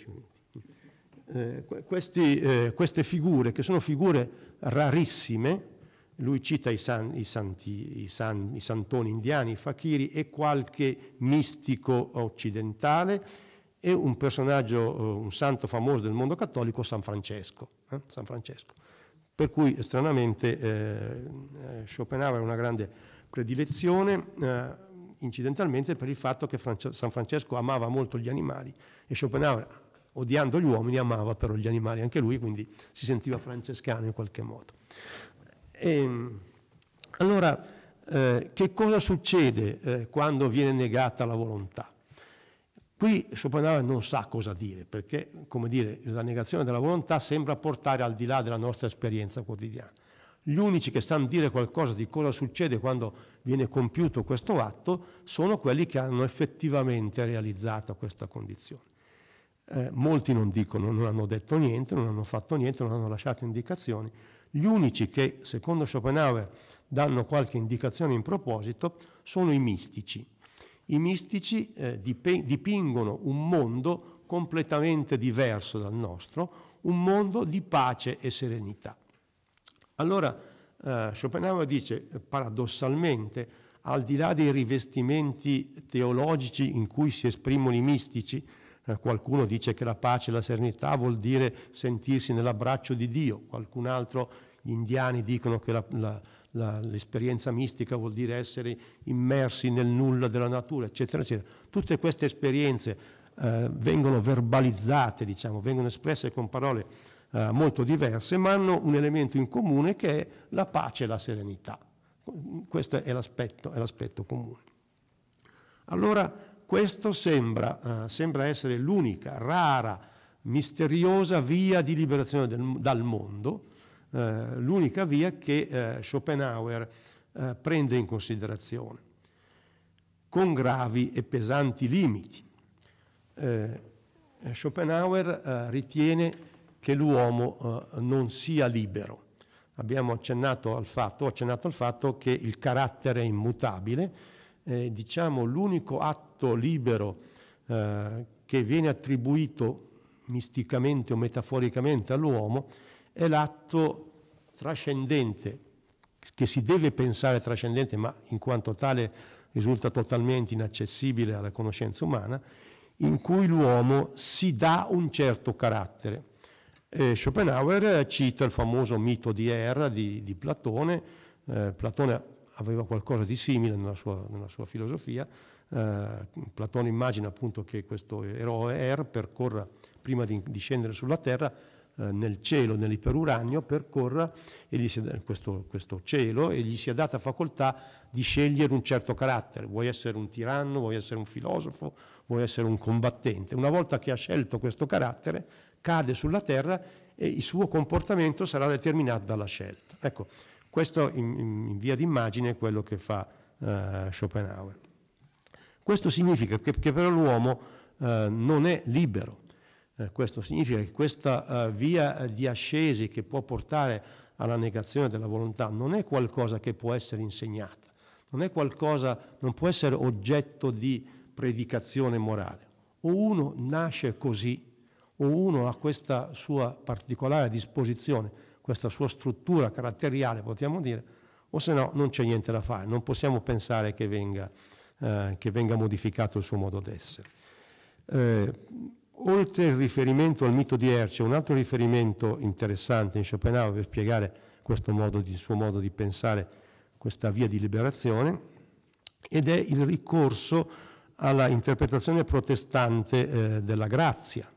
eh, questi, eh, queste figure, che sono figure rarissime, lui cita i, san, i, santi, i, san, i santoni indiani, i fakiri e qualche mistico occidentale, e un personaggio, un santo famoso del mondo cattolico, San Francesco. Eh? San Francesco. Per cui, stranamente, eh, Schopenhauer ha una grande predilezione, eh, incidentalmente, per il fatto che France- San Francesco amava molto gli animali, e Schopenhauer, odiando gli uomini, amava però gli animali anche lui, quindi si sentiva francescano in qualche modo. E, allora, eh, che cosa succede eh, quando viene negata la volontà? Qui Schopenhauer non sa cosa dire, perché, come dire, la negazione della volontà sembra portare al di là della nostra esperienza quotidiana. Gli unici che sanno dire qualcosa di cosa succede quando viene compiuto questo atto sono quelli che hanno effettivamente realizzato questa condizione. Eh, molti non dicono, non hanno detto niente, non hanno fatto niente, non hanno lasciato indicazioni. Gli unici che, secondo Schopenhauer, danno qualche indicazione in proposito sono i mistici. I mistici eh, dipingono un mondo completamente diverso dal nostro, un mondo di pace e serenità. Allora eh, Schopenhauer dice, paradossalmente, al di là dei rivestimenti teologici in cui si esprimono i mistici, eh, qualcuno dice che la pace e la serenità vuol dire sentirsi nell'abbraccio di Dio, qualcun altro, gli indiani, dicono che la, la La, l'esperienza mistica vuol dire essere immersi nel nulla della natura, eccetera, eccetera. Tutte queste esperienze eh, vengono verbalizzate, diciamo, vengono espresse con parole eh, molto diverse, ma hanno un elemento in comune che è la pace e la serenità. Questo è l'aspetto, è l'aspetto comune. Allora, questo sembra, eh, sembra essere l'unica, rara, misteriosa via di liberazione del, dal mondo, Uh, l'unica via che uh, Schopenhauer uh, prende in considerazione, con gravi e pesanti limiti. Uh, Schopenhauer uh, ritiene che l'uomo uh, non sia libero. Abbiamo accennato al fatto, ho accennato al fatto che il carattere è immutabile, eh, diciamo l'unico atto libero uh, che viene attribuito misticamente o metaforicamente all'uomo è l'atto trascendente, che si deve pensare trascendente, ma in quanto tale risulta totalmente inaccessibile alla conoscenza umana, in cui l'uomo si dà un certo carattere. E Schopenhauer cita il famoso mito di Er di, di Platone. Eh, Platone aveva qualcosa di simile nella sua, nella sua filosofia. Eh, Platone immagina appunto che questo eroe Er percorra, prima di, di scendere sulla terra, nel cielo, nell'iperuranio, percorra e gli sia, questo, questo cielo, e gli sia data facoltà di scegliere un certo carattere. Vuoi essere un tiranno, vuoi essere un filosofo, vuoi essere un combattente. Una volta che ha scelto questo carattere, cade sulla terra e il suo comportamento sarà determinato dalla scelta. Ecco, questo in, in via d'immagine è quello che fa uh, Schopenhauer. Questo significa che, che però l'uomo uh, non è libero. Eh, questo significa che questa uh, via di ascesi che può portare alla negazione della volontà non è qualcosa che può essere insegnata, non è qualcosa, non può essere oggetto di predicazione morale. O uno nasce così, o uno ha questa sua particolare disposizione, questa sua struttura caratteriale, potremmo dire, o se no non c'è niente da fare, non possiamo pensare che venga, eh, che venga modificato il suo modo d'essere. Eh, Oltre il riferimento al mito di Er, c'è un altro riferimento interessante in Schopenhauer per spiegare questo modo di, il suo modo di pensare, questa via di liberazione, ed è il ricorso alla interpretazione protestante eh, della grazia.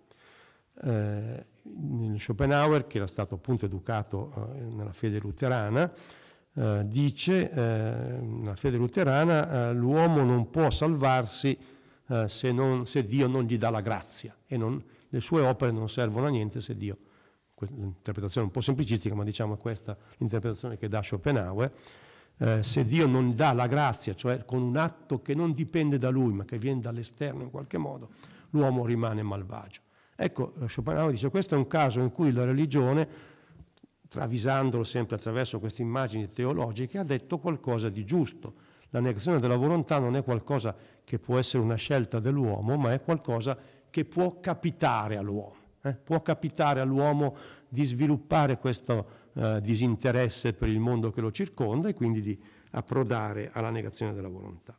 Eh, Schopenhauer, che era stato appunto educato eh, nella fede luterana, eh, dice, eh, nella fede luterana, eh, l'uomo non può salvarsi Uh, se, non, se Dio non gli dà la grazia, e non, le sue opere non servono a niente se Dio, l'interpretazione un po' semplicistica, ma diciamo questa l'interpretazione che dà Schopenhauer, uh, se Dio non dà la grazia, cioè con un atto che non dipende da lui ma che viene dall'esterno in qualche modo, l'uomo rimane malvagio. Ecco, Schopenhauer dice questo è un caso in cui la religione travisandolo sempre attraverso queste immagini teologiche, ha detto qualcosa di giusto. La negazione della volontà non è qualcosa che può essere una scelta dell'uomo, ma è qualcosa che può capitare all'uomo. Eh? Può capitare all'uomo di sviluppare questo eh, disinteresse per il mondo che lo circonda e quindi di approdare alla negazione della volontà.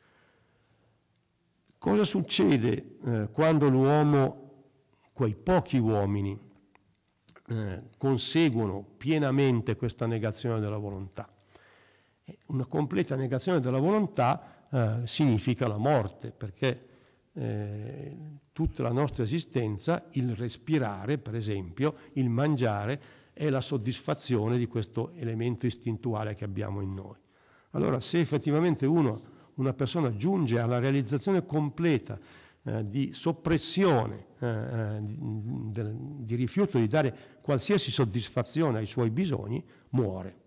Cosa succede eh, quando l'uomo, quei pochi uomini, eh, conseguono pienamente questa negazione della volontà? Una completa negazione della volontà eh, significa la morte, perché eh, tutta la nostra esistenza, il respirare, per esempio, il mangiare, è la soddisfazione di questo elemento istintuale che abbiamo in noi. Allora, se effettivamente uno, una persona giunge alla realizzazione completa eh, di soppressione, eh, di, di rifiuto di dare qualsiasi soddisfazione ai suoi bisogni, muore.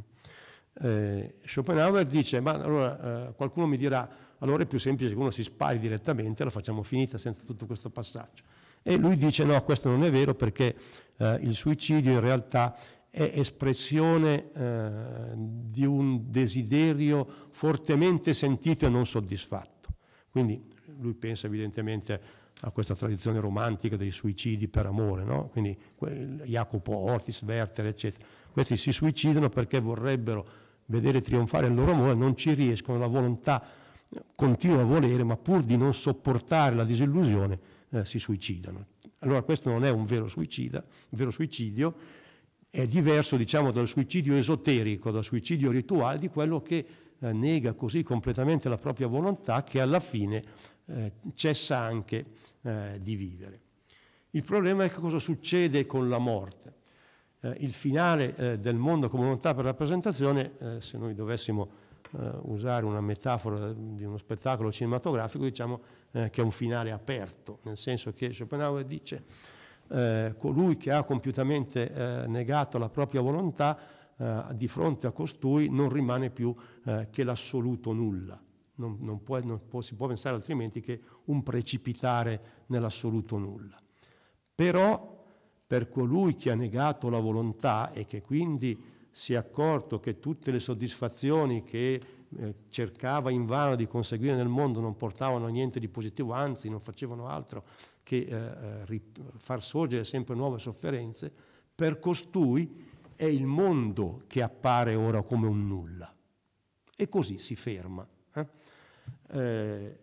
Eh, Schopenhauer dice, ma allora eh, qualcuno mi dirà, allora è più semplice che uno si spari direttamente, la facciamo finita senza tutto questo passaggio. E lui dice no, questo non è vero, perché eh, il suicidio in realtà è espressione eh, di un desiderio fortemente sentito e non soddisfatto. Quindi lui pensa evidentemente a questa tradizione romantica dei suicidi per amore, no? Quindi Jacopo Ortis, Werther, eccetera. Questi si suicidano perché vorrebbero vedere trionfare il loro amore, non ci riescono, la volontà continua a volere, ma pur di non sopportare la disillusione eh, si suicidano. Allora questo non è un vero suicida, un vero suicidio, è diverso, diciamo, dal suicidio esoterico, dal suicidio rituale, di quello che eh, nega così completamente la propria volontà che alla fine eh, cessa anche eh, di vivere. Il problema è che cosa succede con la morte. Eh, il finale eh, del mondo come volontà per rappresentazione, eh, se noi dovessimo eh, usare una metafora di uno spettacolo cinematografico, diciamo eh, che è un finale aperto, nel senso che Schopenhauer dice eh, colui che ha compiutamente eh, negato la propria volontà eh, di fronte a costui non rimane più eh, che l'assoluto nulla. Non, non, può, non può, si può pensare altrimenti che un precipitare nell'assoluto nulla. Però per colui che ha negato la volontà e che quindi si è accorto che tutte le soddisfazioni che eh, cercava invano di conseguire nel mondo non portavano a niente di positivo, anzi non facevano altro che eh, far sorgere sempre nuove sofferenze, per costui è il mondo che appare ora come un nulla. E così si ferma. Eh? Eh,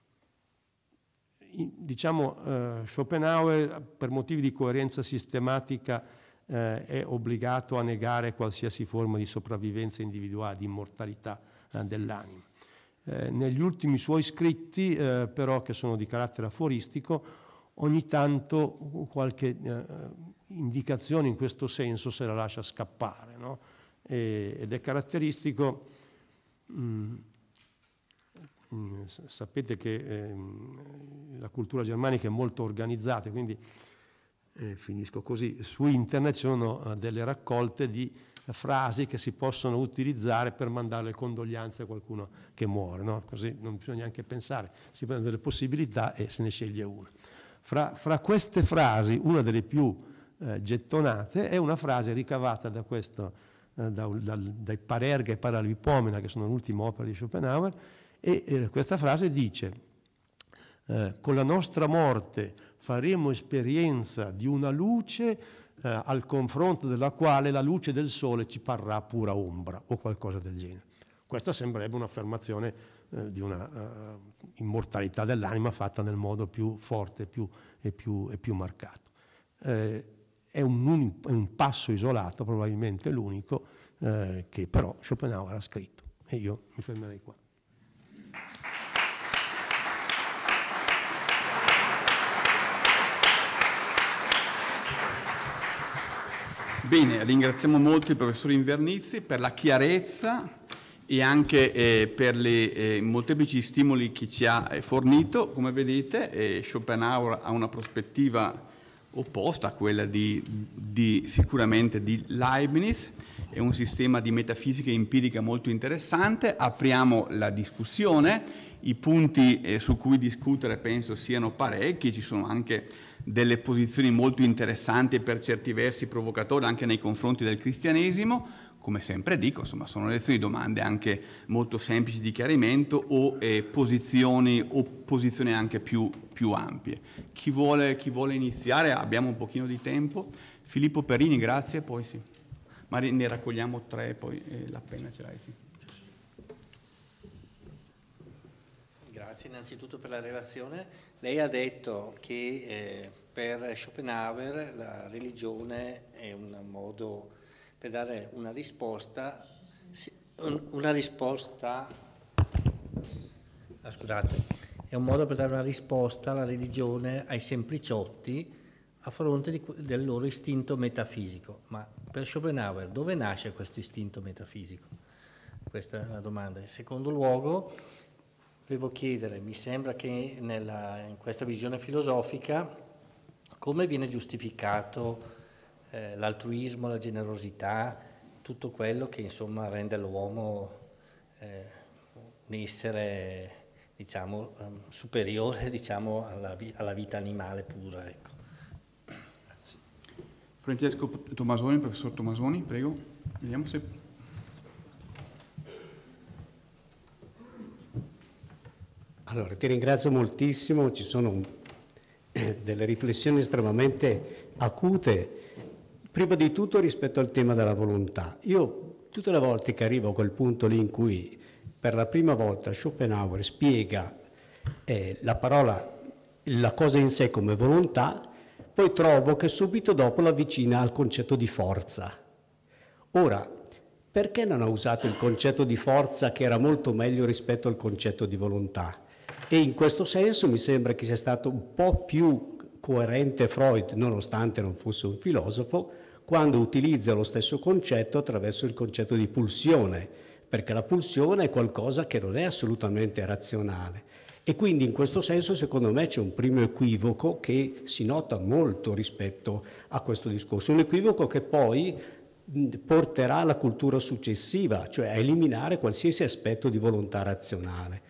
Diciamo, eh, Schopenhauer, per motivi di coerenza sistematica, eh, è obbligato a negare qualsiasi forma di sopravvivenza individuale, di immortalità eh, dell'anima. Eh, negli ultimi suoi scritti, eh, però, che sono di carattere aforistico, ogni tanto qualche eh, indicazione in questo senso se la lascia scappare, no? E, ed è caratteristico... Mh, Sapete che eh, la cultura germanica è molto organizzata, quindi eh, finisco così. Su internet ci sono eh, delle raccolte di eh, frasi che si possono utilizzare per mandare le condoglianze a qualcuno che muore, no? Così non bisogna neanche pensare, si prendono delle possibilità e se ne sceglie una. Fra, fra queste frasi, una delle più eh, gettonate è una frase ricavata da questo, eh, da, da, dai Parerga e Paralipomena, che sono l'ultima opera di Schopenhauer. E eh, questa frase dice eh, con la nostra morte faremo esperienza di una luce eh, al confronto della quale la luce del sole ci parrà pura ombra o qualcosa del genere. Questa sembrerebbe un'affermazione eh, di una uh, immortalità dell'anima fatta nel modo più forte più, e, più, e più marcato. Eh, è, un, è un passo isolato, probabilmente l'unico, eh, che però Schopenhauer ha scritto, e io mi fermerei qua. Bene, ringraziamo molto il professor Invernizzi per la chiarezza e anche eh, per i eh, molteplici stimoli che ci ha eh, fornito. Come vedete, eh, Schopenhauer ha una prospettiva opposta a quella di, di sicuramente di Leibniz, è un sistema di metafisica empirica molto interessante. Apriamo la discussione, i punti eh, su cui discutere penso siano parecchi, ci sono anche delle posizioni molto interessanti e per certi versi provocatorie anche nei confronti del cristianesimo. Come sempre dico, insomma, sono lezioni di domande anche molto semplici di chiarimento o eh, posizioni, o posizioni anche più, più ampie. Chi vuole, chi vuole iniziare? Abbiamo un pochino di tempo. Filippo Perini, grazie, poi sì. Ma ne raccogliamo tre, poi eh, la penna ce l'hai, sì. Grazie innanzitutto per la relazione. Lei ha detto che eh, per Schopenhauer la religione è un modo per dare una risposta, una risposta, ah, scusate, è un modo per dare una risposta alla religione, ai sempliciotti, a fronte di, del loro istinto metafisico. Ma per Schopenhauer dove nasce questo istinto metafisico? Questa è la domanda. In secondo luogo, volevo chiedere, mi sembra che nella, in questa visione filosofica, come viene giustificato eh, l'altruismo, la generosità, tutto quello che insomma rende l'uomo eh, un essere, diciamo, um, superiore, diciamo, alla, vi alla vita animale pura, ecco. Francesco Tomasoni, professor Tomasoni, prego. Vediamo se... Allora, ti ringrazio moltissimo, ci sono delle riflessioni estremamente acute, prima di tutto rispetto al tema della volontà. Io tutte le volte che arrivo a quel punto lì in cui per la prima volta Schopenhauer spiega eh, la parola, la cosa in sé come volontà, poi trovo che subito dopo la avvicina al concetto di forza. Ora, perché non ha usato il concetto di forza che era molto meglio rispetto al concetto di volontà? E in questo senso mi sembra che sia stato un po' più coerente Freud, nonostante non fosse un filosofo, quando utilizza lo stesso concetto attraverso il concetto di pulsione, perché la pulsione è qualcosa che non è assolutamente razionale. E quindi in questo senso secondo me c'è un primo equivoco che si nota molto rispetto a questo discorso, un equivoco che poi porterà alla cultura successiva, cioè a eliminare qualsiasi aspetto di volontà razionale.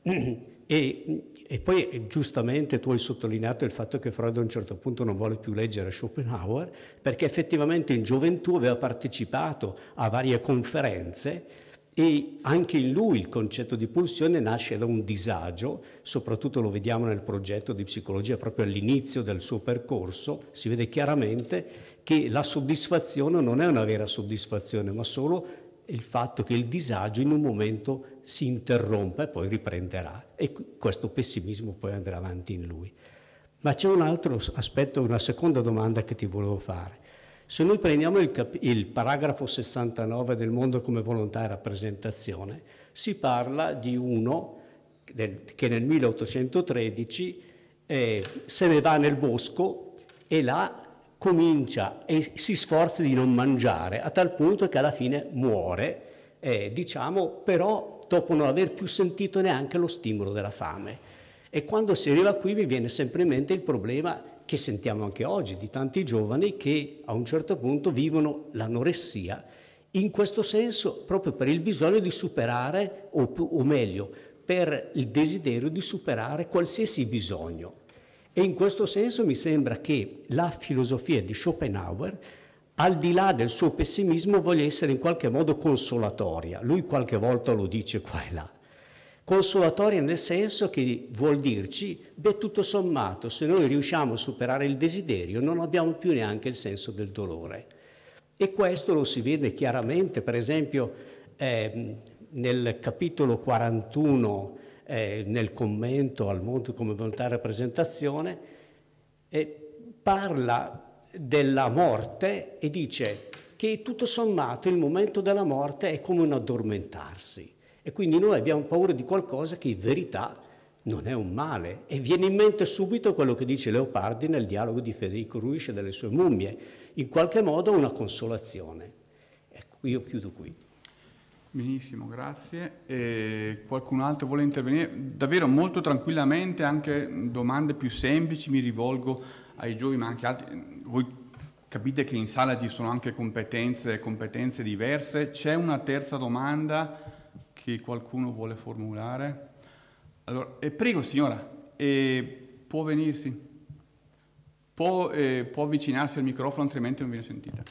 E, e poi giustamente tu hai sottolineato il fatto che Freud a un certo punto non vuole più leggere Schopenhauer perché effettivamente in gioventù aveva partecipato a varie conferenze e anche in lui il concetto di pulsione nasce da un disagio, soprattutto lo vediamo nel progetto di psicologia proprio all'inizio del suo percorso, si vede chiaramente che la soddisfazione non è una vera soddisfazione, ma solo il fatto che il disagio in un momento si interrompa e poi riprenderà e questo pessimismo poi andrà avanti in lui. Ma c'è un altro aspetto, una seconda domanda che ti volevo fare. Se noi prendiamo il, il paragrafo sessantanove del mondo come volontà e rappresentazione, si parla di uno del, che nel milleottocentotredici eh, se ne va nel bosco e là comincia e si sforza di non mangiare, a tal punto che alla fine muore, eh, diciamo, però dopo non aver più sentito neanche lo stimolo della fame. E quando si arriva qui mi viene sempre in mente il problema che sentiamo anche oggi di tanti giovani che a un certo punto vivono l'anoressia, in questo senso proprio per il bisogno di superare, o, o meglio, per il desiderio di superare qualsiasi bisogno. E in questo senso mi sembra che la filosofia di Schopenhauer, al di là del suo pessimismo, voglia essere in qualche modo consolatoria. Lui qualche volta lo dice qua e là. Consolatoria nel senso che vuol dirci, beh, tutto sommato, se noi riusciamo a superare il desiderio, non abbiamo più neanche il senso del dolore. E questo lo si vede chiaramente, per esempio, eh, nel capitolo quarantuno, eh, nel commento al mondo come volontà e rappresentazione, eh, parla della morte e dice che tutto sommato il momento della morte è come un addormentarsi. E quindi noi abbiamo paura di qualcosa che in verità non è un male. E viene in mente subito quello che dice Leopardi nel dialogo di Federico Ruisch e delle sue mummie, in qualche modo una consolazione. Ecco, io chiudo qui. Benissimo, grazie. E qualcun altro vuole intervenire? Davvero molto tranquillamente, anche domande più semplici, mi rivolgo ai giovani, ma anche altri. Voi capite che in sala ci sono anche competenze, competenze diverse. C'è una terza domanda che qualcuno vuole formulare? Allora, eh, prego signora, eh, può venirsi. Può, eh, può avvicinarsi al microfono, altrimenti non viene sentita.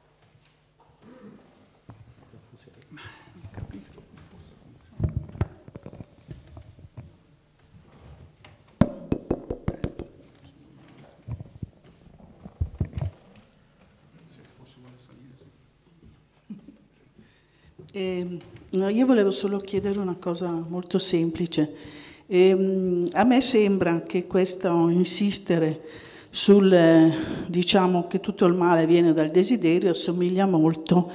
Eh, no, io volevo solo chiedere una cosa molto semplice. Eh, a me sembra che questo insistere sul, eh, diciamo, che tutto il male viene dal desiderio assomiglia molto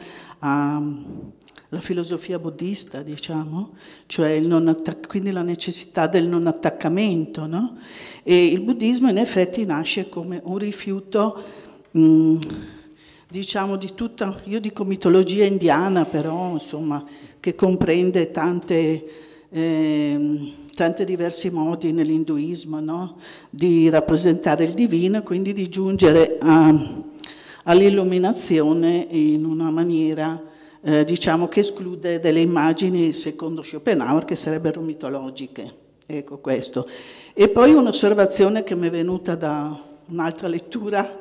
alla filosofia buddista, diciamo, cioè il non attac- quindi la necessità del non attaccamento, no? E il buddismo in effetti nasce come un rifiuto mh, diciamo di tutta, io dico mitologia indiana, però insomma che comprende tante, eh, tanti diversi modi nell'induismo, no? Di rappresentare il divino, quindi di giungere a, all'illuminazione in una maniera eh, diciamo che esclude delle immagini, secondo Schopenhauer, che sarebbero mitologiche. Ecco questo. E poi un'osservazione che mi è venuta da un'altra lettura,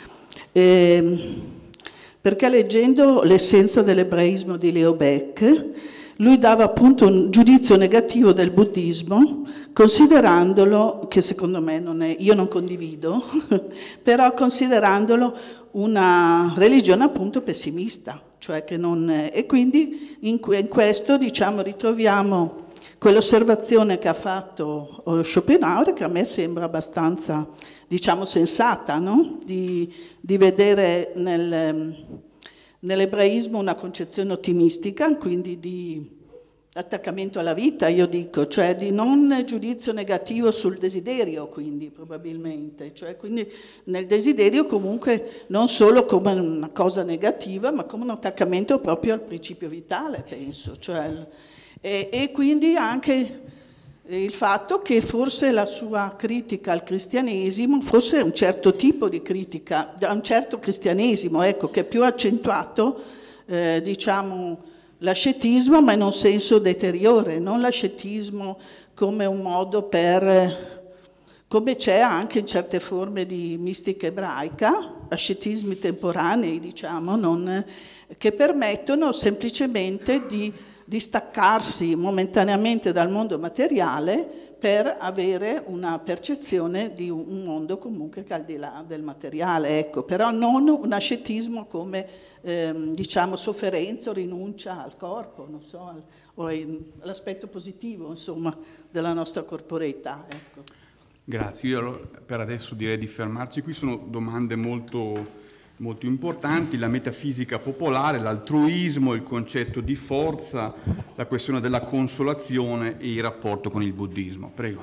eh, perché leggendo l'essenza dell'ebraismo di Leo Beck, lui dava appunto un giudizio negativo del buddismo, considerandolo, che secondo me non è, io non condivido, però considerandolo una religione appunto pessimista, cioè che non è, e quindi in, in questo diciamo ritroviamo quell'osservazione che ha fatto Schopenhauer, che a me sembra abbastanza, diciamo, sensata, no? Di, di vedere nel, nell'ebraismo una concezione ottimistica, quindi di attaccamento alla vita, io dico, cioè di non giudizio negativo sul desiderio, quindi probabilmente, cioè quindi nel desiderio comunque non solo come una cosa negativa, ma come un attaccamento proprio al principio vitale, penso, cioè E, e quindi anche il fatto che forse la sua critica al cristianesimo fosse un certo tipo di critica, a un certo cristianesimo, ecco, che è più accentuato, eh, diciamo, l'ascetismo, ma in un senso deteriore, non l'ascetismo come un modo per, come c'è anche in certe forme di mistica ebraica, ascetismi temporanei, diciamo, non, che permettono semplicemente di di staccarsi momentaneamente dal mondo materiale per avere una percezione di un mondo comunque che è al di là del materiale, ecco, però non un ascetismo come ehm, diciamo sofferenza o rinuncia al corpo, non so, al, o all'aspetto positivo insomma della nostra corporeità, ecco. Grazie, io allora, per adesso direi di fermarci qui, sono domande molto molto importanti, la metafisica popolare, l'altruismo, il concetto di forza, la questione della consolazione e il rapporto con il buddismo. Prego.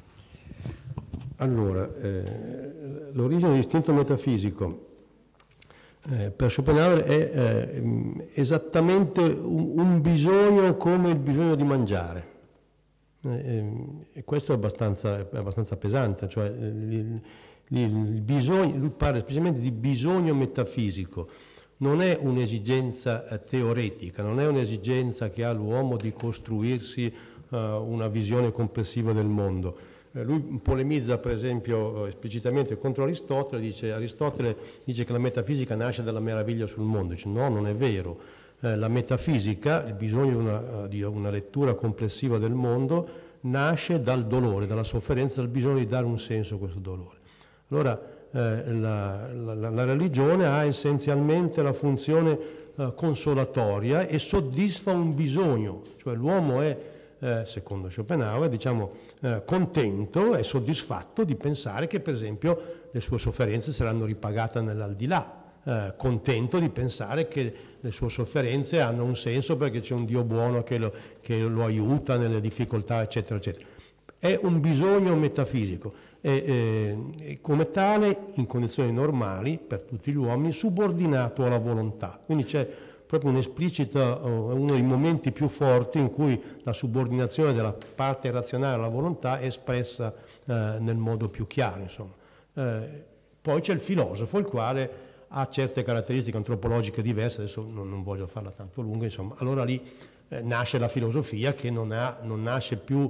Allora, eh, l'origine dell'istinto metafisico eh, per Schopenhauer è eh, esattamente un, un bisogno come il bisogno di mangiare. Eh, e questo è abbastanza, è abbastanza pesante, cioè il, il bisogno, lui parla specialmente di bisogno metafisico, non è un'esigenza teoretica, non è un'esigenza che ha l'uomo di costruirsi uh, una visione complessiva del mondo. Eh, lui polemizza per esempio esplicitamente contro Aristotele, dice, Aristotele dice che la metafisica nasce dalla meraviglia sul mondo, dice no, non è vero, eh, la metafisica, il bisogno di una, di una lettura complessiva del mondo nasce dal dolore, dalla sofferenza, dal bisogno di dare un senso a questo dolore. Allora eh, la, la, la religione ha essenzialmente la funzione eh, consolatoria e soddisfa un bisogno, cioè l'uomo è, eh, secondo Schopenhauer, diciamo, eh, contento e soddisfatto di pensare che per esempio le sue sofferenze saranno ripagate nell'aldilà, eh, contento di pensare che le sue sofferenze hanno un senso perché c'è un Dio buono che lo, che lo aiuta nelle difficoltà, eccetera, eccetera. È un bisogno metafisico. E, e come tale, in condizioni normali, per tutti gli uomini, subordinato alla volontà. Quindi c'è proprio un esplicito, uno dei momenti più forti in cui la subordinazione della parte razionale alla volontà è espressa eh, nel modo più chiaro, insomma. Eh, poi c'è il filosofo, il quale ha certe caratteristiche antropologiche diverse, adesso non, non voglio farla tanto lunga, insomma. Allora lì eh, nasce la filosofia che non, ha, non nasce più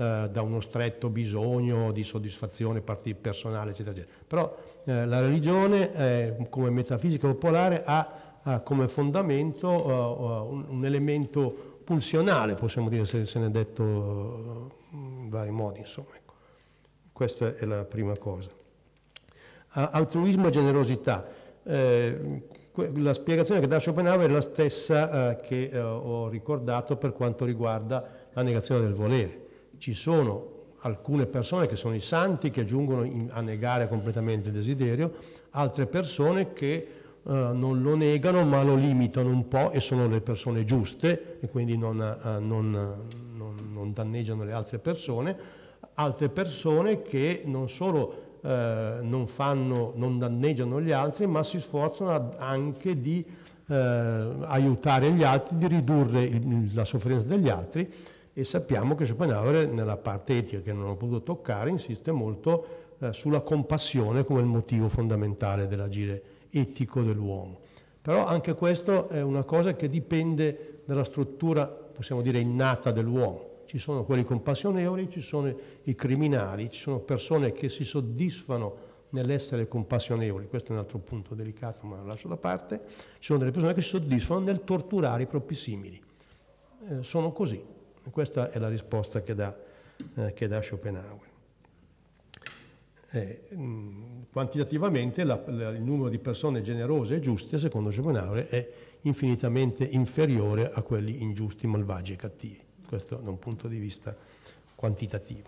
eh, da uno stretto bisogno di soddisfazione personale, eccetera, eccetera. Però eh, la religione, eh, come metafisica popolare, ha, ha come fondamento uh, un, un elemento pulsionale, possiamo dire, se, se ne è detto uh, in vari modi, insomma. Ecco. Questa è la prima cosa. Altruismo e generosità. Eh, la spiegazione che dà Schopenhauer è la stessa eh, che eh, ho ricordato per quanto riguarda la negazione del volere. Ci sono alcune persone che sono i santi, che giungono in, a negare completamente il desiderio, altre persone che eh, non lo negano ma lo limitano un po' e sono le persone giuste e quindi non, eh, non, non, non danneggiano le altre persone, altre persone che non solo Eh, non fanno, non danneggiano gli altri, ma si sforzano anche di eh, aiutare gli altri, di ridurre il, la sofferenza degli altri, e sappiamo che Schopenhauer nella parte etica, che non ho potuto toccare, insiste molto eh, sulla compassione come il motivo fondamentale dell'agire etico dell'uomo. Però anche questo è una cosa che dipende dalla struttura, possiamo dire, innata dell'uomo. Ci sono quelli compassionevoli, ci sono i criminali, ci sono persone che si soddisfano nell'essere compassionevoli, questo è un altro punto delicato ma lo lascio da parte, ci sono delle persone che si soddisfano nel torturare i propri simili. Eh, sono così, e questa è la risposta che dà, eh, che dà Schopenhauer. Eh, mh, quantitativamente la, la, il numero di persone generose e giuste, secondo Schopenhauer, è infinitamente inferiore a quelli ingiusti, malvagi e cattivi. Questo da un punto di vista quantitativo.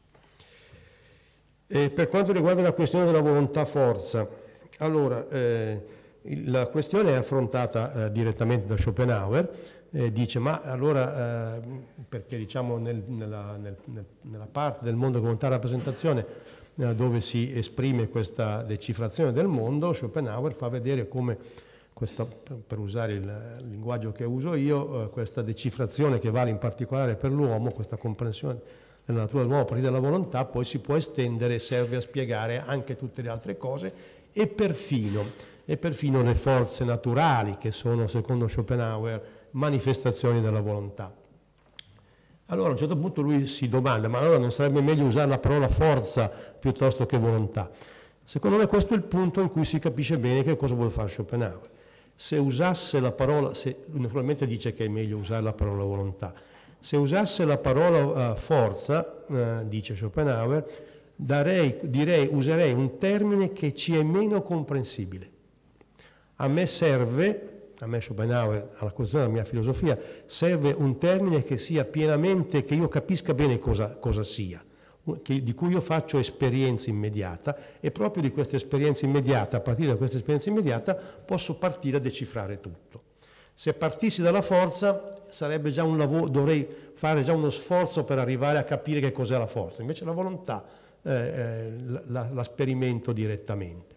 E per quanto riguarda la questione della volontà-forza, allora eh, la questione è affrontata eh, direttamente da Schopenhauer, eh, dice ma allora, eh, perché diciamo nel, nella, nel, nella parte del mondo volontà rappresentazione eh, dove si esprime questa decifrazione del mondo, Schopenhauer fa vedere come questa, per usare il linguaggio che uso io, eh, questa decifrazione che vale in particolare per l'uomo, questa comprensione della natura dell'uomo a partire dalla volontà, poi si può estendere e serve a spiegare anche tutte le altre cose e perfino, e perfino le forze naturali che sono, secondo Schopenhauer, manifestazioni della volontà. Allora a un certo punto lui si domanda, ma allora non sarebbe meglio usare la parola forza piuttosto che volontà? Secondo me questo è il punto in cui si capisce bene che cosa vuole fare Schopenhauer. Se usasse la parola, se, naturalmente dice che è meglio usare la parola volontà, se usasse la parola uh, forza, uh, dice Schopenhauer, darei, direi, userei un termine che ci è meno comprensibile. A me serve, a me Schopenhauer, alla costruzione della mia filosofia, serve un termine che sia pienamente, che io capisca bene cosa, cosa sia, che, di cui io faccio esperienza immediata, e proprio di questa esperienza immediata, a partire da questa esperienza immediata, posso partire a decifrare tutto. Se partissi dalla forza sarebbe già un lavoro, dovrei fare già uno sforzo per arrivare a capire che cos'è la forza, invece la volontà eh, eh, la, la sperimento direttamente.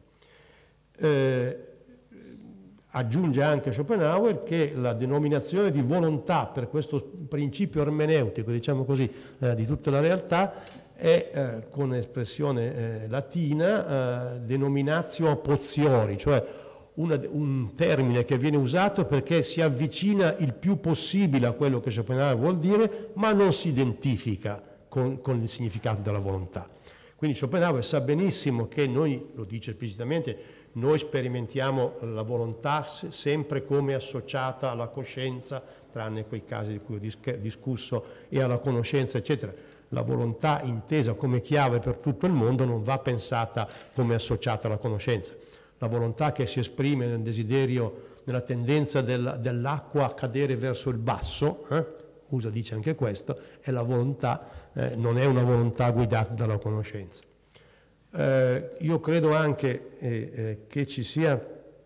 Eh, aggiunge anche Schopenhauer che la denominazione di volontà per questo principio ermeneutico, diciamo così, eh, di tutta la realtà è, eh, con espressione eh, latina, eh, denominatio a potiori, cioè una, un termine che viene usato perché si avvicina il più possibile a quello che Schopenhauer vuol dire, ma non si identifica con, con il significato della volontà. Quindi Schopenhauer sa benissimo che noi, lo dice esplicitamente, noi sperimentiamo la volontà sempre come associata alla coscienza, tranne quei casi di cui ho discusso, e alla conoscenza, eccetera. La volontà intesa come chiave per tutto il mondo non va pensata come associata alla conoscenza. La volontà che si esprime nel desiderio, nella tendenza del, dell'acqua a cadere verso il basso, eh? Usa dice anche questo, è la volontà, eh, non è una volontà guidata dalla conoscenza. Eh, io credo anche eh, eh, che ci sia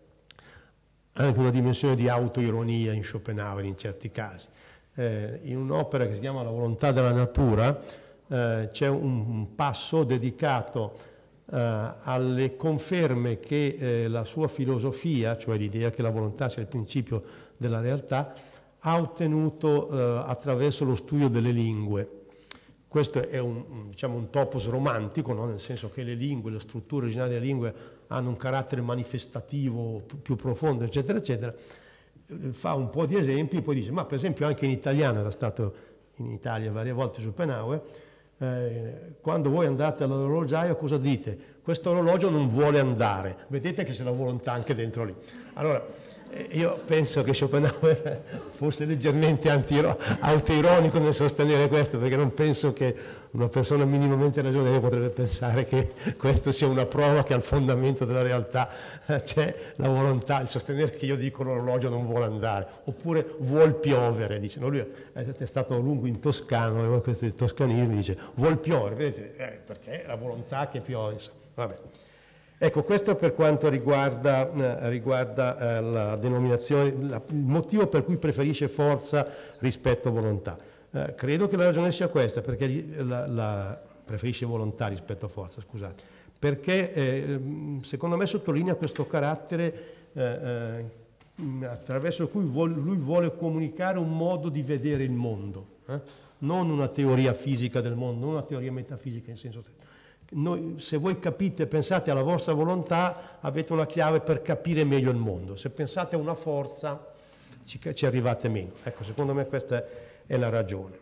anche una dimensione di autoironia in Schopenhauer in certi casi. Eh, in un'opera che si chiama La volontà della natura eh, c'è un, un passo dedicato eh, alle conferme che eh, la sua filosofia, cioè l'idea che la volontà sia il principio della realtà, ha ottenuto eh, attraverso lo studio delle lingue. Questo è un, diciamo, un topos romantico, no? Nel senso che le lingue, le strutture originali delle lingue hanno un carattere manifestativo più, più profondo, eccetera, eccetera. Fa un po' di esempi, poi dice, ma per esempio anche in italiano, era stato in Italia varie volte Schopenhauer, Eh, quando voi andate all'orologiaio cosa dite? Questo orologio non vuole andare, vedete che c'è la volontà anche dentro lì. Allora, eh, io penso che Schopenhauer fosse leggermente autoironico nel sostenere questo, perché non penso che una persona minimamente ragionevole potrebbe pensare che questo sia una prova che al fondamento della realtà eh, c'è la volontà, il sostenere che io dico l'orologio non vuole andare, oppure vuol piovere, dice, no, lui è stato a lungo in toscano, questi toscanismi, dice vuol piovere, vedete, eh, perché è la volontà che piove, insomma. Vabbè. Ecco, questo per quanto riguarda, eh, riguarda eh, la denominazione, la, il motivo per cui preferisce forza rispetto a volontà. Eh, credo che la ragione sia questa, perché la, la, preferisce volontà rispetto a forza, scusate, perché eh, secondo me sottolinea questo carattere eh, eh, attraverso cui vuol, lui vuole comunicare un modo di vedere il mondo, eh? Non una teoria fisica del mondo, non una teoria metafisica in senso stretto. Noi, se voi capite, pensate alla vostra volontà, avete una chiave per capire meglio il mondo. Se pensate a una forza, ci, ci arrivate meno. Ecco, secondo me questa è la ragione.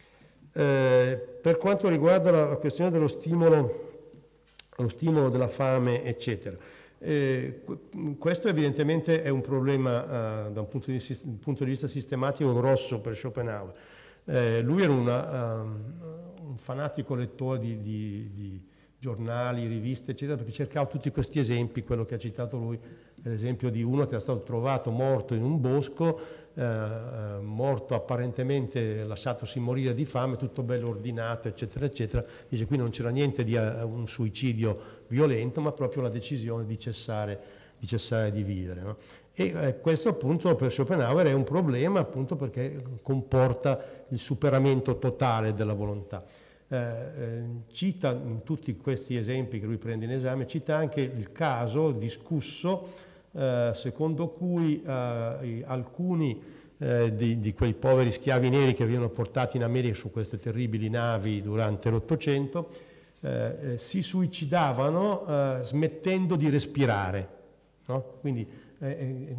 Eh, per quanto riguarda la, la questione dello stimolo, lo stimolo della fame, eccetera, eh, questo evidentemente è un problema eh, da un punto di, un punto di vista sistematico grosso per Schopenhauer. Eh, lui era una, um, un fanatico lettore di, di, di giornali, riviste, eccetera, perché cercava tutti questi esempi. Quello che ha citato lui è l'esempio di uno che era stato trovato morto in un bosco, eh, morto apparentemente lasciatosi morire di fame, tutto bello ordinato, eccetera, eccetera. Dice, qui non c'era niente di uh, un suicidio violento, ma proprio la decisione di cessare di, cessare di vivere, no? E eh, questo appunto per Schopenhauer è un problema, appunto perché comporta il superamento totale della volontà. Eh, eh, cita in tutti questi esempi che lui prende in esame, cita anche il caso discusso eh, secondo cui eh, alcuni eh, di, di quei poveri schiavi neri che venivano portati in America su queste terribili navi durante l'Ottocento eh, eh, si suicidavano eh, smettendo di respirare, no? Quindi eh,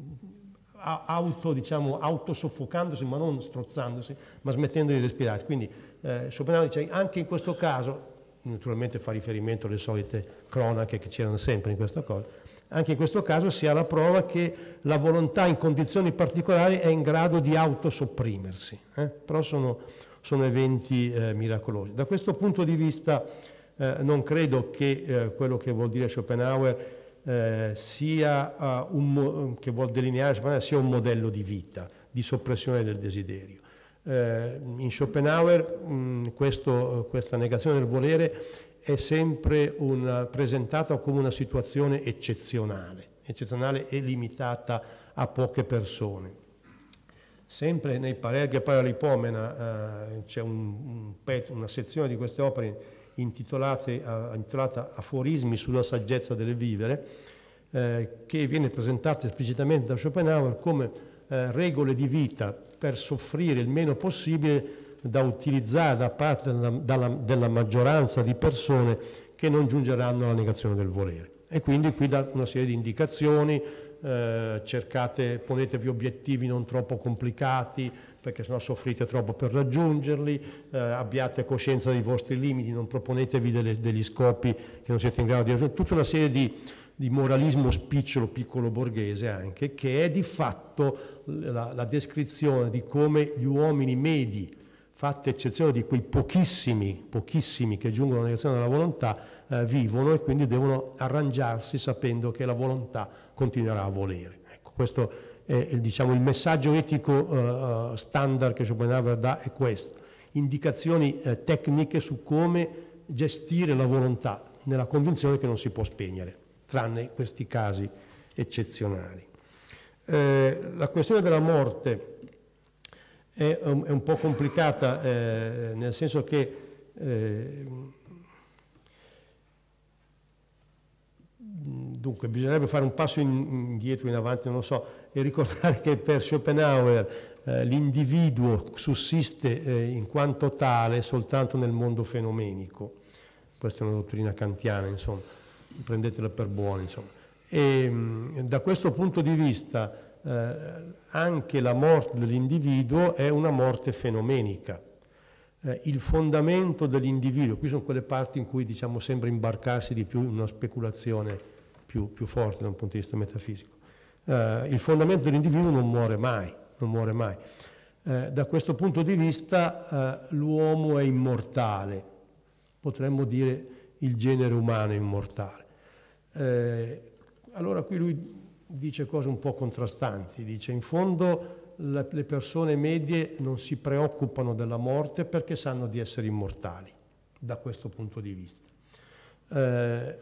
auto, diciamo, autosoffocandosi, ma non strozzandosi, ma smettendo di respirare. Quindi eh, Schopenhauer dice anche in questo caso, naturalmente fa riferimento alle solite cronache che c'erano sempre in questa cosa, anche in questo caso si ha la prova che la volontà in condizioni particolari è in grado di autosopprimersi, eh? Però sono, sono eventi eh, miracolosi. Da questo punto di vista eh, non credo che eh, quello che vuol dire Schopenhauer Eh, sia uh, un, che vuol delineare sia un modello di vita, di soppressione del desiderio. Eh, in Schopenhauer mh, questo, questa negazione del volere è sempre una, presentata come una situazione eccezionale, eccezionale e limitata a poche persone. Sempre nei Parerga Paralipomena eh, c'è un, un pezzo, una sezione di queste opere intitolate, uh, intitolata Aforismi sulla saggezza del vivere, eh, che viene presentata esplicitamente da Schopenhauer come eh, regole di vita per soffrire il meno possibile da utilizzare da parte della, dalla, della maggioranza di persone che non giungeranno alla negazione del volere. E quindi qui dà una serie di indicazioni, eh, cercate, ponetevi obiettivi non troppo complicati, perché sennò soffrite troppo per raggiungerli, eh, abbiate coscienza dei vostri limiti, non proponetevi delle, degli scopi che non siete in grado di raggiungere, tutta una serie di, di moralismo spicciolo, piccolo borghese anche, che è di fatto la, la descrizione di come gli uomini medi, fatta eccezione di quei pochissimi, pochissimi che giungono alla negazione della volontà, eh, vivono e quindi devono arrangiarsi sapendo che la volontà continuerà a volere. Ecco, questo Eh, diciamo, il messaggio etico uh, standard che Schopenhauer dà è questo: indicazioni eh, tecniche su come gestire la volontà nella convinzione che non si può spegnere, tranne questi casi eccezionali. Eh, la questione della morte è un, è un po' complicata, eh, nel senso che eh, dunque bisognerebbe fare un passo in, indietro, in avanti, non lo so, e ricordare che per Schopenhauer eh, l'individuo sussiste eh, in quanto tale soltanto nel mondo fenomenico. Questa è una dottrina kantiana, insomma, prendetela per buona, insomma. E mh, da questo punto di vista eh, anche la morte dell'individuo è una morte fenomenica. eh, il fondamento dell'individuo, qui sono quelle parti in cui diciamo sembra imbarcarsi di più in una speculazione più, più forte da un punto di vista metafisico. Eh, il fondamento dell'individuo non muore mai, non muore mai. Eh, da questo punto di vista eh, l'uomo è immortale, potremmo dire il genere umano è immortale. Eh, allora qui lui dice cose un po' contrastanti, dice in fondo la, le persone medie non si preoccupano della morte perché sanno di essere immortali, da questo punto di vista. Eh,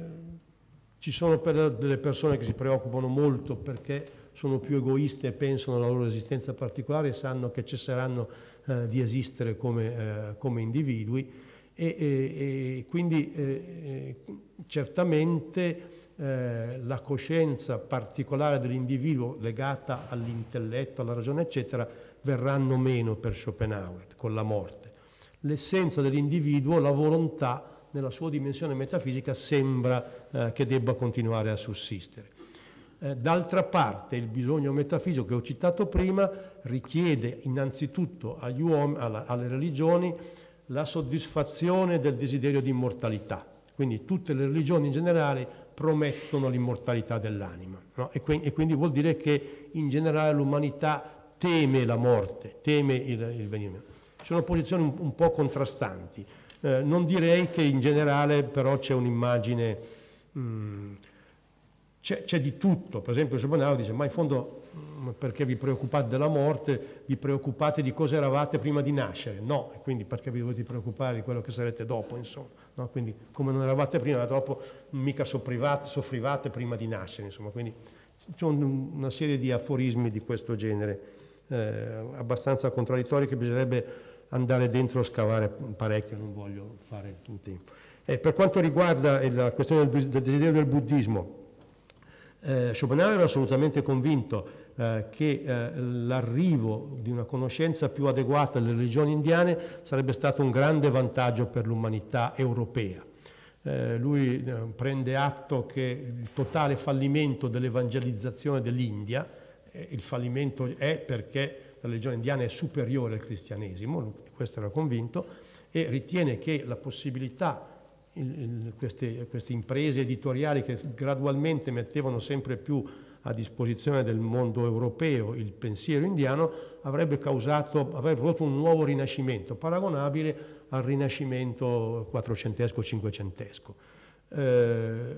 ci sono per delle persone che si preoccupano molto perché sono più egoiste e pensano alla loro esistenza particolare e sanno che cesseranno eh, di esistere come, eh, come individui e, e, e quindi eh, certamente Eh, la coscienza particolare dell'individuo legata all'intelletto, alla ragione eccetera verranno meno per Schopenhauer con la morte. L'essenza dell'individuo, la volontà nella sua dimensione metafisica sembra eh, che debba continuare a sussistere. Eh, d'altra parte il bisogno metafisico che ho citato prima richiede innanzitutto agli uomini, alla, alle religioni la soddisfazione del desiderio di immortalità. Quindi tutte le religioni in generale promettono l'immortalità dell'anima, no? e, que- e quindi vuol dire che in generale l'umanità teme la morte, teme il, il venire. Sono posizioni un, un po' contrastanti. Eh, non direi che in generale però c'è un'immagine, mh, c'è, c'è di tutto. Per esempio Schopenhauer dice, ma in fondo mh, perché vi preoccupate della morte, vi preoccupate di cosa eravate prima di nascere? No, e quindi perché vi dovete preoccupare di quello che sarete dopo, insomma. No? Quindi come non eravate prima, dopo mica soffrivate, soffrivate prima di nascere, insomma. Quindi c'è un, una serie di aforismi di questo genere eh, abbastanza contraddittori che bisognerebbe andare dentro a scavare parecchio, non voglio fare un tempo. Eh, per quanto riguarda la questione del, del desiderio del buddismo, eh, Schopenhauer era assolutamente convinto eh, che eh, l'arrivo di una conoscenza più adeguata delle religioni indiane sarebbe stato un grande vantaggio per l'umanità europea. Eh, lui eh, prende atto che il totale fallimento dell'evangelizzazione dell'India, eh, il fallimento è perché la religione indiana è superiore al cristianesimo, lui di questo era convinto, e ritiene che la possibilità Il, il, queste, queste imprese editoriali che gradualmente mettevano sempre più a disposizione del mondo europeo il pensiero indiano avrebbe causato, avrebbe prodotto un nuovo rinascimento paragonabile al rinascimento quattrocentesco cinquecentesco. Eh,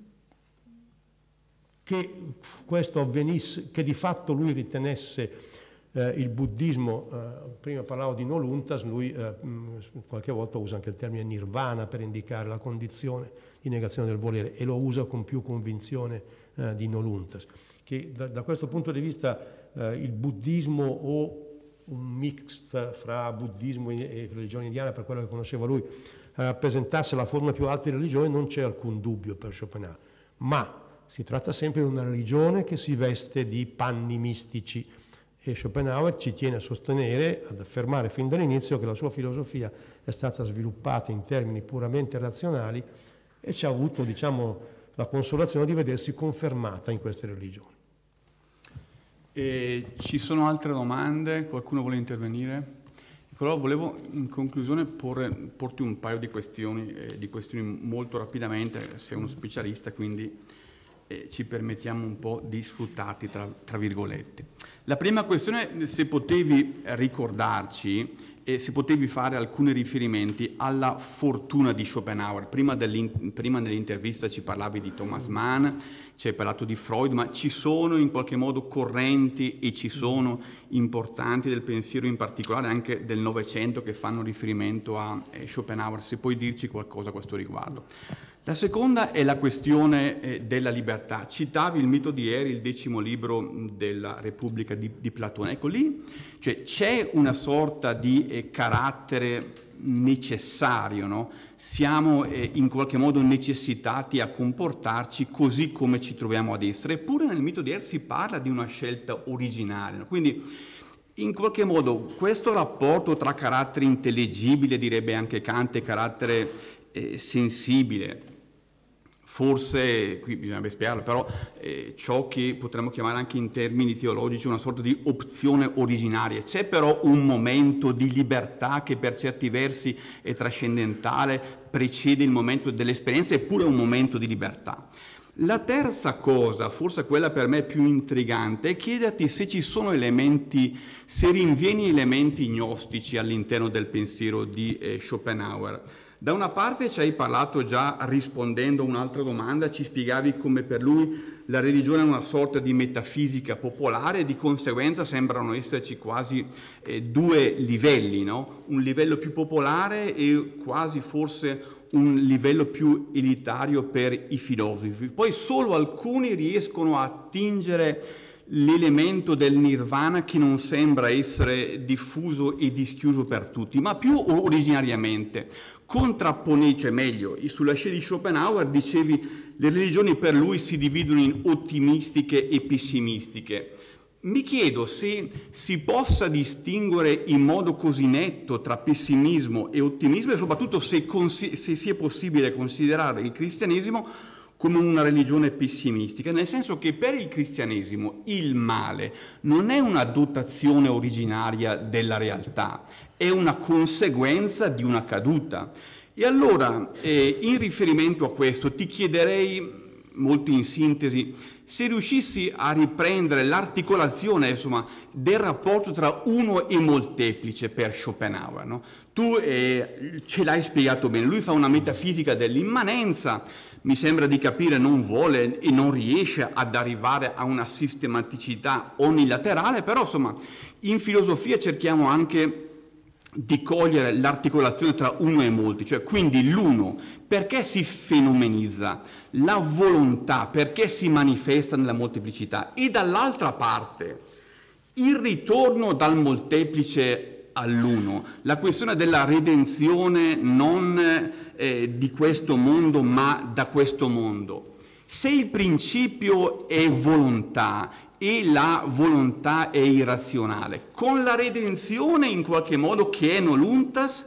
che questo avvenisse, che di fatto lui ritenesse Eh, il buddismo, eh, prima parlavo di Noluntas, lui eh, mh, qualche volta usa anche il termine nirvana per indicare la condizione di negazione del volere e lo usa con più convinzione eh, di Noluntas, che da, da questo punto di vista eh, il buddismo o un mix fra buddismo e religione indiana, per quello che conosceva lui, rappresentasse la forma più alta di religione, non c'è alcun dubbio per Schopenhauer, ma si tratta sempre di una religione che si veste di panni mistici. E Schopenhauer ci tiene a sostenere, ad affermare fin dall'inizio che la sua filosofia è stata sviluppata in termini puramente razionali e ci ha avuto, diciamo, la consolazione di vedersi confermata in queste religioni. E ci sono altre domande? Qualcuno vuole intervenire? Però volevo in conclusione porre, porti un paio di questioni, eh, di questioni molto rapidamente, sei uno specialista, quindi eh, ci permettiamo un po' di sfruttarti tra, tra virgolette. La prima questione è se potevi ricordarci e se potevi fare alcuni riferimenti alla fortuna di Schopenhauer. Prima, prima nell'intervista ci parlavi di Thomas Mann, ci hai parlato di Freud, ma ci sono in qualche modo correnti e ci sono importanti del pensiero, in particolare anche del Novecento, che fanno riferimento a eh, Schopenhauer, se puoi dirci qualcosa a questo riguardo. La seconda è la questione eh, della libertà. Citavi il mito di ieri, il decimo libro della Repubblica di, di Platone. Ecco lì, cioè, c'è una sorta di eh, carattere necessario, no? Siamo eh, in qualche modo necessitati a comportarci così come ci troviamo ad essere. Eppure nel mito di ieri si parla di una scelta originaria, no? Quindi in qualche modo questo rapporto tra carattere intellegibile, direbbe anche Kant, e carattere eh, sensibile, forse, qui bisognerebbe spiegarlo, però eh, ciò che potremmo chiamare anche in termini teologici una sorta di opzione originaria. C'è però un momento di libertà che per certi versi è trascendentale, precede il momento dell'esperienza, eppure è un momento di libertà. La terza cosa, forse quella per me più intrigante, è chiederti se ci sono elementi, se rinvieni elementi gnostici all'interno del pensiero di eh, Schopenhauer. Da una parte ci hai parlato già rispondendo a un'altra domanda, ci spiegavi come per lui la religione è una sorta di metafisica popolare e di conseguenza sembrano esserci quasi eh, due livelli, no? Un livello più popolare e quasi forse un livello più elitario per i filosofi. Poi solo alcuni riescono a attingere l'elemento del nirvana che non sembra essere diffuso e dischiuso per tutti, ma più originariamente. Contrappone, cioè meglio, sulla scia di Schopenhauer dicevi le religioni per lui si dividono in ottimistiche e pessimistiche. Mi chiedo se si possa distinguere in modo così netto tra pessimismo e ottimismo e soprattutto se, se sia possibile considerare il cristianesimo come una religione pessimistica, nel senso che per il cristianesimo il male non è una dotazione originaria della realtà, è una conseguenza di una caduta. E allora, eh, in riferimento a questo, ti chiederei, molto in sintesi, se riuscissi a riprendere l'articolazione, insomma, del rapporto tra uno e molteplice per Schopenhauer, no? Tu eh, ce l'hai spiegato bene, lui fa una metafisica dell'immanenza, mi sembra di capire non vuole e non riesce ad arrivare a una sistematicità onilaterale, però insomma in filosofia cerchiamo anche di cogliere l'articolazione tra uno e molti, cioè quindi l'uno perché si fenomenizza, la volontà perché si manifesta nella molteplicità e dall'altra parte il ritorno dal molteplice all'uno, la questione della redenzione non eh, di questo mondo ma da questo mondo. Se il principio è volontà e la volontà è irrazionale, con la redenzione in qualche modo che è noluntas,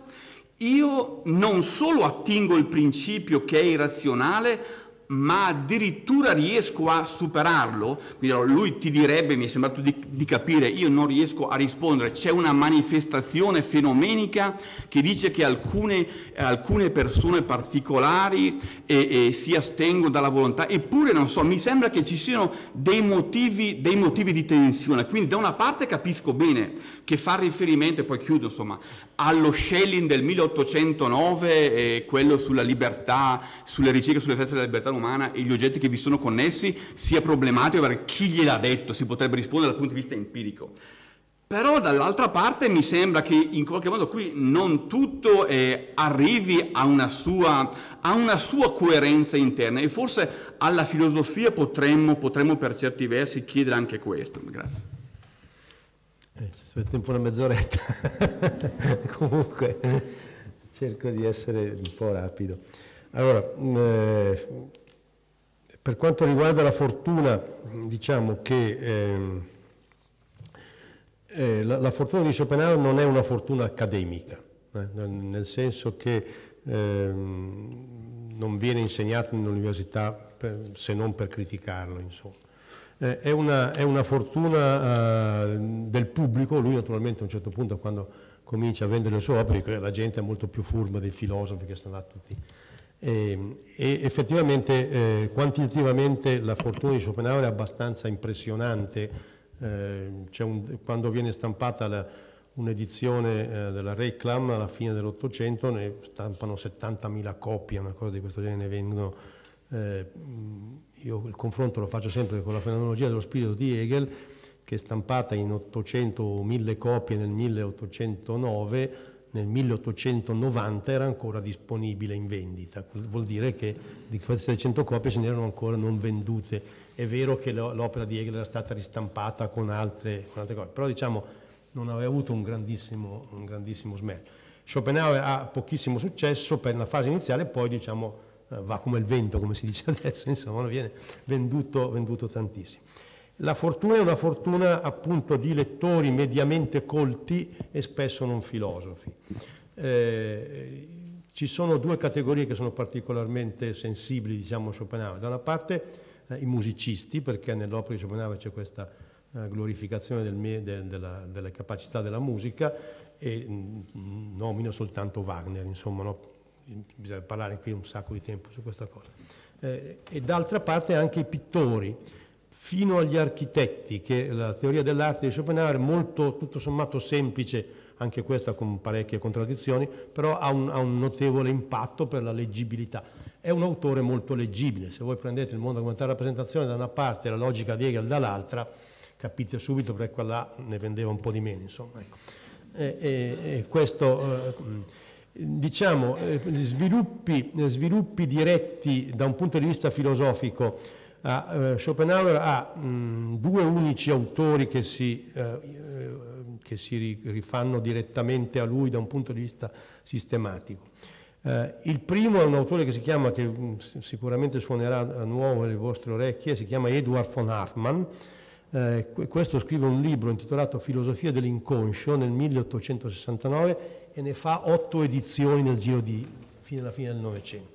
io non solo attingo il principio che è irrazionale, ma addirittura riesco a superarlo. Quindi lui ti direbbe, mi è sembrato di, di capire, io non riesco a rispondere, c'è una manifestazione fenomenica che dice che alcune, alcune persone particolari eh, eh, si astengono dalla volontà, eppure non so, mi sembra che ci siano dei motivi, dei motivi di tensione. Quindi da una parte capisco bene che fa riferimento, e poi chiudo insomma, allo Schelling del milleottocentonove, eh, quello sulla libertà, sulle ricerche sulle scienze della libertà umana e gli oggetti che vi sono connessi, sia problematico perché chi gliel'ha detto, si potrebbe rispondere dal punto di vista empirico. Però dall'altra parte mi sembra che in qualche modo qui non tutto eh, arrivi a una, sua, a una sua coerenza interna e forse alla filosofia potremmo, potremmo per certi versi chiedere anche questo. Grazie. Eh, c'è tempo una mezz'oretta, comunque cerco di essere un po' rapido. Allora, eh, per quanto riguarda la fortuna, diciamo che eh, eh, la, la fortuna di Schopenhauer non è una fortuna accademica, eh, nel senso che eh, non viene insegnato in università per, se non per criticarlo, insomma. Eh, è, una, è una fortuna uh, del pubblico, lui naturalmente a un certo punto quando comincia a vendere le sue opere, la gente è molto più furba dei filosofi che stanno là tutti. E, e effettivamente, eh, quantitativamente la fortuna di Schopenhauer è abbastanza impressionante. Eh, c'è un, quando viene stampata un'edizione eh, della Reclam alla fine dell'Ottocento ne stampano settantamila copie, una cosa di questo genere ne vengono. Eh, io il confronto lo faccio sempre con la fenomenologia dello spirito di Hegel, che è stampata in ottocento mille copie nel milleottocentonove, nel milleottocentonovanta era ancora disponibile in vendita. Vuol dire che di queste cento copie ce n'erano ancora non vendute. È vero che l'opera di Hegel era stata ristampata con altre, con altre copie, però diciamo non aveva avuto un grandissimo, un grandissimo smercio. Schopenhauer ha pochissimo successo per la fase iniziale, poi diciamo va come il vento, come si dice adesso, insomma, viene venduto, venduto tantissimo. La fortuna è una fortuna appunto di lettori mediamente colti e spesso non filosofi. Eh, ci sono due categorie che sono particolarmente sensibili, diciamo, a Schopenhauer. Da una parte eh, i musicisti, perché nell'opera di Schopenhauer c'è questa eh, glorificazione del me, de, della, delle capacità della musica, e mh, nomino soltanto Wagner, insomma, no? Bisogna parlare qui un sacco di tempo su questa cosa. Eh, e d'altra parte anche i pittori, fino agli architetti, che la teoria dell'arte di Schopenhauer è molto, tutto sommato, semplice, anche questa con parecchie contraddizioni, però ha un, ha un notevole impatto per la leggibilità. È un autore molto leggibile. Se voi prendete il mondo come rappresentazione da una parte e la logica di Hegel dall'altra, capite subito perché quella ne vendeva un po' di meno, insomma. Ecco. E, e, e questo, eh, diciamo, eh, sviluppi, sviluppi diretti da un punto di vista filosofico. Uh, Schopenhauer ha mh, due unici autori che si, uh, che si rifanno direttamente a lui da un punto di vista sistematico. Uh, il primo è un autore che si chiama, che mh, sicuramente suonerà a nuovo nelle vostre orecchie, si chiama Eduard von Hartmann. Uh, questo scrive un libro intitolato Filosofia dell'inconscio nel milleottocentosessantanove e ne fa otto edizioni nel giro di fino alla fine del Novecento.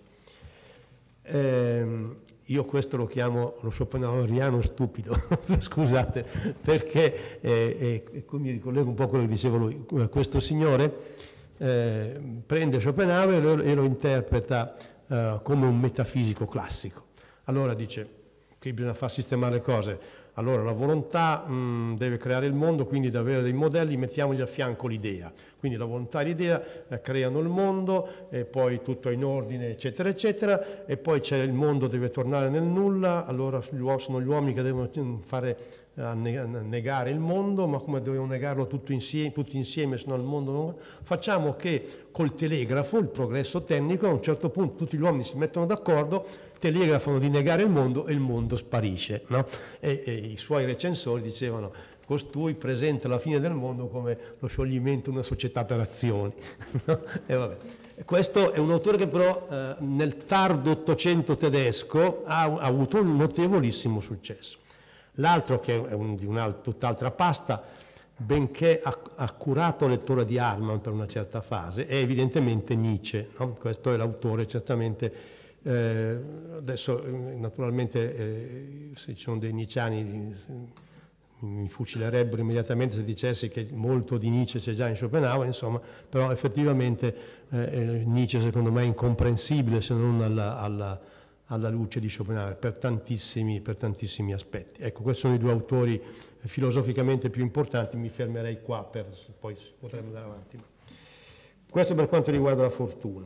Uh, Io questo lo chiamo lo schopenhaueriano stupido, scusate, perché, eh, e qui mi ricollego un po' a quello che diceva lui, questo signore eh, prende Schopenhauer e lo, e lo interpreta eh, come un metafisico classico. Allora dice che bisogna far sistemare le cose, allora la volontà mh, deve creare il mondo, quindi deve avere dei modelli, mettiamogli a fianco l'idea. Quindi la volontà e l'idea eh, creano il mondo, e poi tutto è in ordine, eccetera, eccetera, e poi c'è il mondo deve tornare nel nulla, allora sono gli uomini che devono fare, a negare il mondo, ma come dobbiamo negarlo tutto insieme, tutti insieme, se no il mondo non... Facciamo che col telegrafo, il progresso tecnico, a un certo punto tutti gli uomini si mettono d'accordo, telegrafano di negare il mondo e il mondo sparisce, no? E, e i suoi recensori dicevano: costui presenta la fine del mondo come lo scioglimento di una società per azioni. E vabbè. Questo è un autore che però eh, nel tardo Ottocento tedesco ha, ha avuto un notevolissimo successo. L'altro, che è un, di una tutt'altra pasta, benché accurato lettore di Hartmann per una certa fase, è evidentemente Nietzsche, no? Questo è l'autore certamente. Eh, adesso naturalmente eh, se ci sono dei nietzschiani mi fucilerebbero immediatamente se dicessi che molto di Nietzsche c'è già in Schopenhauer, insomma, però effettivamente eh, Nietzsche secondo me è incomprensibile se non alla, alla, alla luce di Schopenhauer per tantissimi, per tantissimi aspetti. Ecco, questi sono i due autori filosoficamente più importanti, mi fermerei qua, per, poi potremmo andare avanti. Questo per quanto riguarda la fortuna.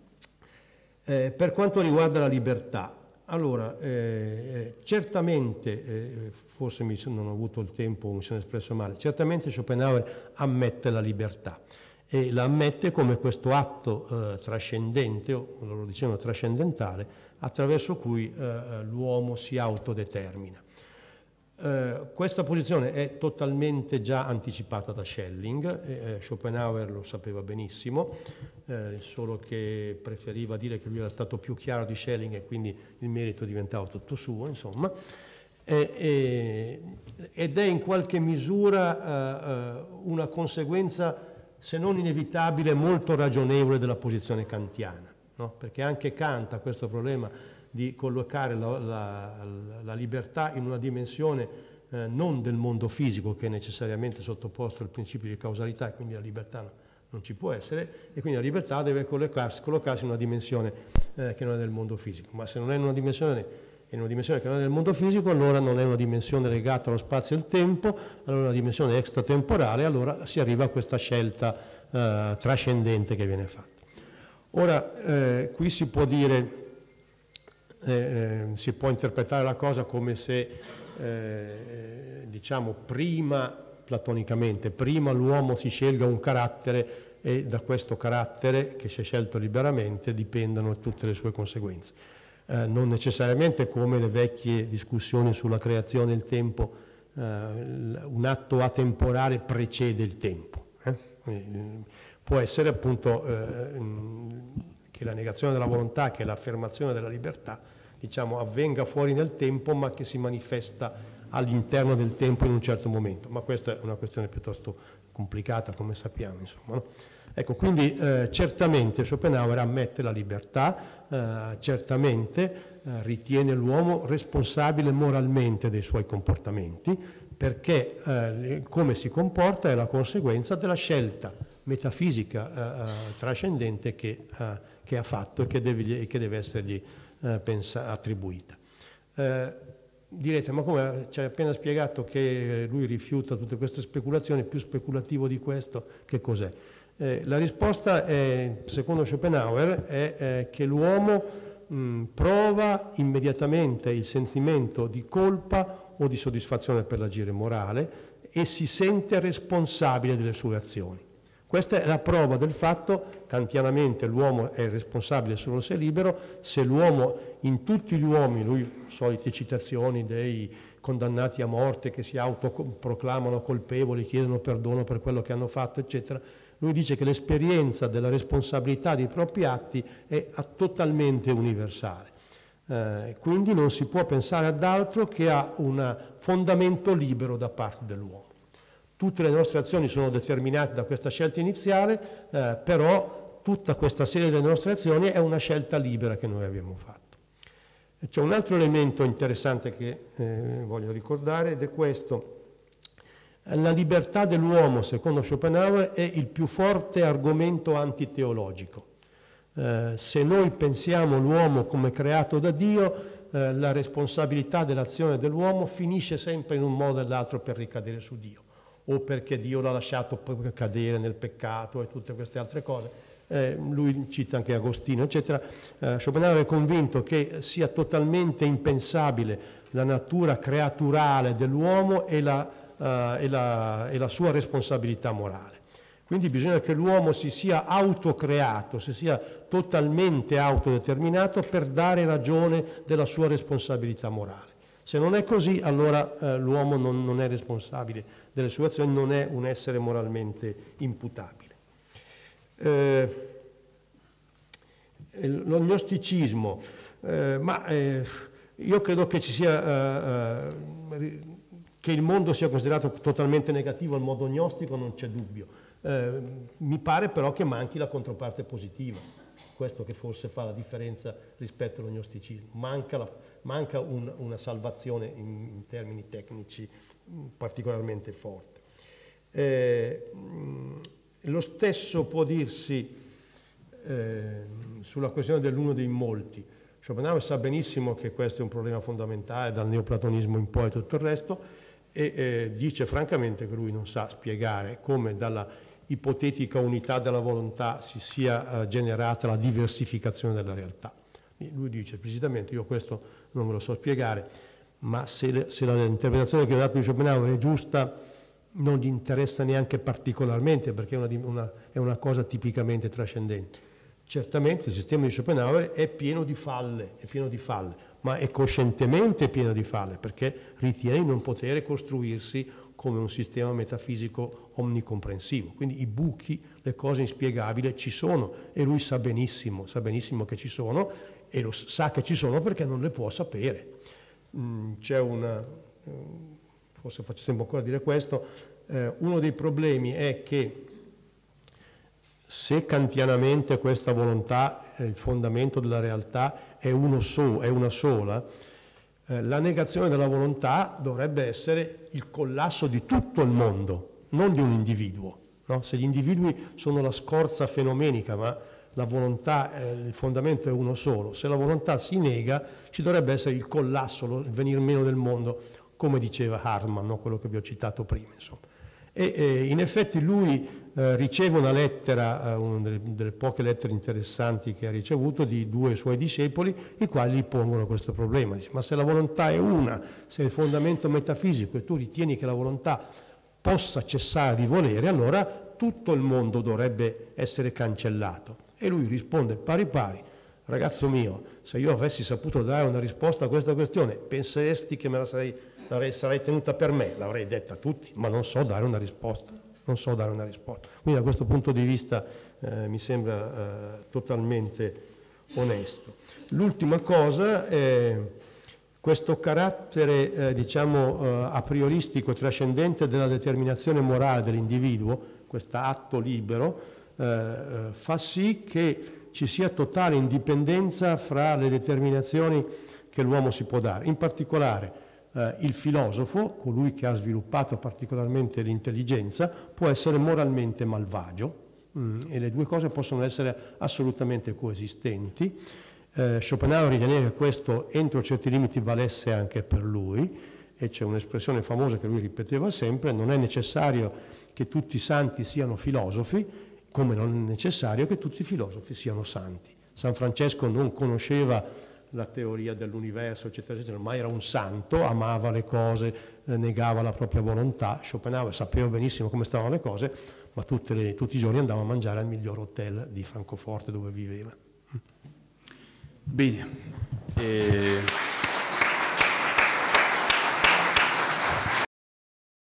Eh, per quanto riguarda la libertà, allora, eh, certamente, eh, forse mi, non ho avuto il tempo, mi sono espresso male, certamente Schopenhauer ammette la libertà e la ammette come questo atto eh, trascendente, o loro dicevano trascendentale, attraverso cui eh, l'uomo si autodetermina. Uh, questa posizione è totalmente già anticipata da Schelling, eh, Schopenhauer lo sapeva benissimo, eh, solo che preferiva dire che lui era stato più chiaro di Schelling e quindi il merito diventava tutto suo, insomma, eh, eh, ed è in qualche misura uh, uh, una conseguenza, se non inevitabile, molto ragionevole della posizione kantiana, no? Perché anche Kant ha questo problema di collocare la, la, la libertà in una dimensione eh, non del mondo fisico, che è necessariamente sottoposto al principio di causalità, e quindi la libertà no, non ci può essere, e quindi la libertà deve collocarsi, collocarsi in una dimensione eh, che non è del mondo fisico. Ma se non è in una dimensione, in una dimensione che non è del mondo fisico, allora non è una dimensione legata allo spazio e al tempo, allora è una dimensione extratemporale, allora si arriva a questa scelta eh, trascendente che viene fatta. Ora, eh, qui si può dire... Eh, si può interpretare la cosa come se, eh, diciamo, prima, platonicamente, prima l'uomo si scelga un carattere e da questo carattere, che si è scelto liberamente, dipendono tutte le sue conseguenze. Eh, non necessariamente come le vecchie discussioni sulla creazione e il tempo, eh, un atto atemporale precede il tempo. Eh? Può essere appunto... Eh, che la negazione della volontà, che l'affermazione della libertà, diciamo, avvenga fuori nel tempo, ma che si manifesta all'interno del tempo in un certo momento. Ma questa è una questione piuttosto complicata, come sappiamo, insomma, no? Ecco, quindi eh, certamente Schopenhauer ammette la libertà, eh, certamente eh, ritiene l'uomo responsabile moralmente dei suoi comportamenti, perché eh, come si comporta è la conseguenza della scelta metafisica eh, trascendente che, eh, che ha fatto e che deve, che deve essergli eh, pensa, attribuita. Eh, direte, ma come ci hai appena spiegato che lui rifiuta tutte queste speculazioni, più speculativo di questo che cos'è? Eh, la risposta, è, secondo Schopenhauer, è eh, che l'uomo mh, prova immediatamente il sentimento di colpa o di soddisfazione per l'agire morale e si sente responsabile delle sue azioni. Questa è la prova del fatto, kantianamente l'uomo è responsabile solo se è libero, se l'uomo, in tutti gli uomini, lui solite citazioni dei condannati a morte che si autoproclamano colpevoli, chiedono perdono per quello che hanno fatto, eccetera, lui dice che l'esperienza della responsabilità dei propri atti è totalmente universale. Eh, quindi non si può pensare ad altro che a un fondamento libero da parte dell'uomo. Tutte le nostre azioni sono determinate da questa scelta iniziale, eh, però tutta questa serie delle nostre azioni è una scelta libera che noi abbiamo fatto. E c'è un altro elemento interessante che eh, voglio ricordare ed è questo. La libertà dell'uomo, secondo Schopenhauer, è il più forte argomento antiteologico. Eh, se noi pensiamo l'uomo come creato da Dio, eh, la responsabilità dell'azione dell'uomo finisce sempre in un modo o nell'altro per ricadere su Dio, o perché Dio l'ha lasciato cadere nel peccato e tutte queste altre cose. Eh, lui cita anche Agostino, eccetera. Eh, Schopenhauer è convinto che sia totalmente impensabile la natura creaturale dell'uomo e la Uh, e, la, e la sua responsabilità morale. Quindi bisogna che l'uomo si sia autocreato, si sia totalmente autodeterminato per dare ragione della sua responsabilità morale. Se non è così, allora uh, l'uomo non, non è responsabile delle sue azioni, non è un essere moralmente imputabile. Eh, lo gnosticismo, eh, ma eh, io credo che ci sia... Uh, uh, Che il mondo sia considerato totalmente negativo al modo gnostico non c'è dubbio. Eh, mi pare però che manchi la controparte positiva, questo che forse fa la differenza rispetto allo gnosticismo. Manca, la, manca un, una salvazione in, in termini tecnici particolarmente forte. Eh, lo stesso può dirsi eh, sulla questione dell'uno dei molti. Schopenhauer sa benissimo che questo è un problema fondamentale dal neoplatonismo in poi e tutto il resto, e eh, dice francamente che lui non sa spiegare come dalla ipotetica unità della volontà si sia eh, generata la diversificazione della realtà. E lui dice esplicitamente: io questo non me lo so spiegare, ma se, le, se l'interpretazione che ho dato di Schopenhauer è giusta non gli interessa neanche particolarmente, perché è una, una, è una cosa tipicamente trascendente. Certamente il sistema di Schopenhauer è pieno di falle, è pieno di falle, ma è coscientemente pieno di falle, perché ritiene di non poter costruirsi come un sistema metafisico omnicomprensivo. Quindi i buchi, le cose inspiegabili ci sono, e lui sa benissimo, sa benissimo che ci sono, e lo sa che ci sono perché non le può sapere. C'è una, forse faccio tempo ancora a dire questo, eh, uno dei problemi è che se kantianamente questa volontà, il fondamento della realtà, è, uno so, è una sola, eh, la negazione della volontà dovrebbe essere il collasso di tutto il mondo, non di un individuo. No? Se gli individui sono la scorza fenomenica, ma la volontà, eh, il fondamento è uno solo, se la volontà si nega, ci dovrebbe essere il collasso, il venir meno del mondo, come diceva Hartmann, no? Quello che vi ho citato prima, insomma. E eh, in effetti lui eh, riceve una lettera, eh, una delle, delle poche lettere interessanti che ha ricevuto, di due suoi discepoli, i quali gli pongono questo problema. Dice: ma se la volontà è una, se è il fondamento metafisico e tu ritieni che la volontà possa cessare di volere, allora tutto il mondo dovrebbe essere cancellato. E lui risponde pari pari: ragazzo mio, se io avessi saputo dare una risposta a questa questione, penseresti che me la sarei... sarei tenuta per me, l'avrei detta a tutti, ma non so dare una risposta, non so dare una risposta. Quindi da questo punto di vista eh, mi sembra eh, totalmente onesto. L'ultima cosa è questo carattere, eh, diciamo, eh, a prioristico e trascendente della determinazione morale dell'individuo, questo atto libero, eh, fa sì che ci sia totale indipendenza fra le determinazioni che l'uomo si può dare. In particolare eh, il filosofo, colui che ha sviluppato particolarmente l'intelligenza, può essere moralmente malvagio, mm, e le due cose possono essere assolutamente coesistenti. Eh, Schopenhauer riteneva che questo entro certi limiti valesse anche per lui, e c'è un'espressione famosa che lui ripeteva sempre: non è necessario che tutti i santi siano filosofi, come non è necessario che tutti i filosofi siano santi. San Francesco non conosceva la teoria dell'universo, eccetera, eccetera, ma era un santo, amava le cose, eh, negava la propria volontà. Schopenhauer sapeva benissimo come stavano le cose, ma tutte le, tutti i giorni andava a mangiare al miglior hotel di Francoforte dove viveva. Bene. Eh...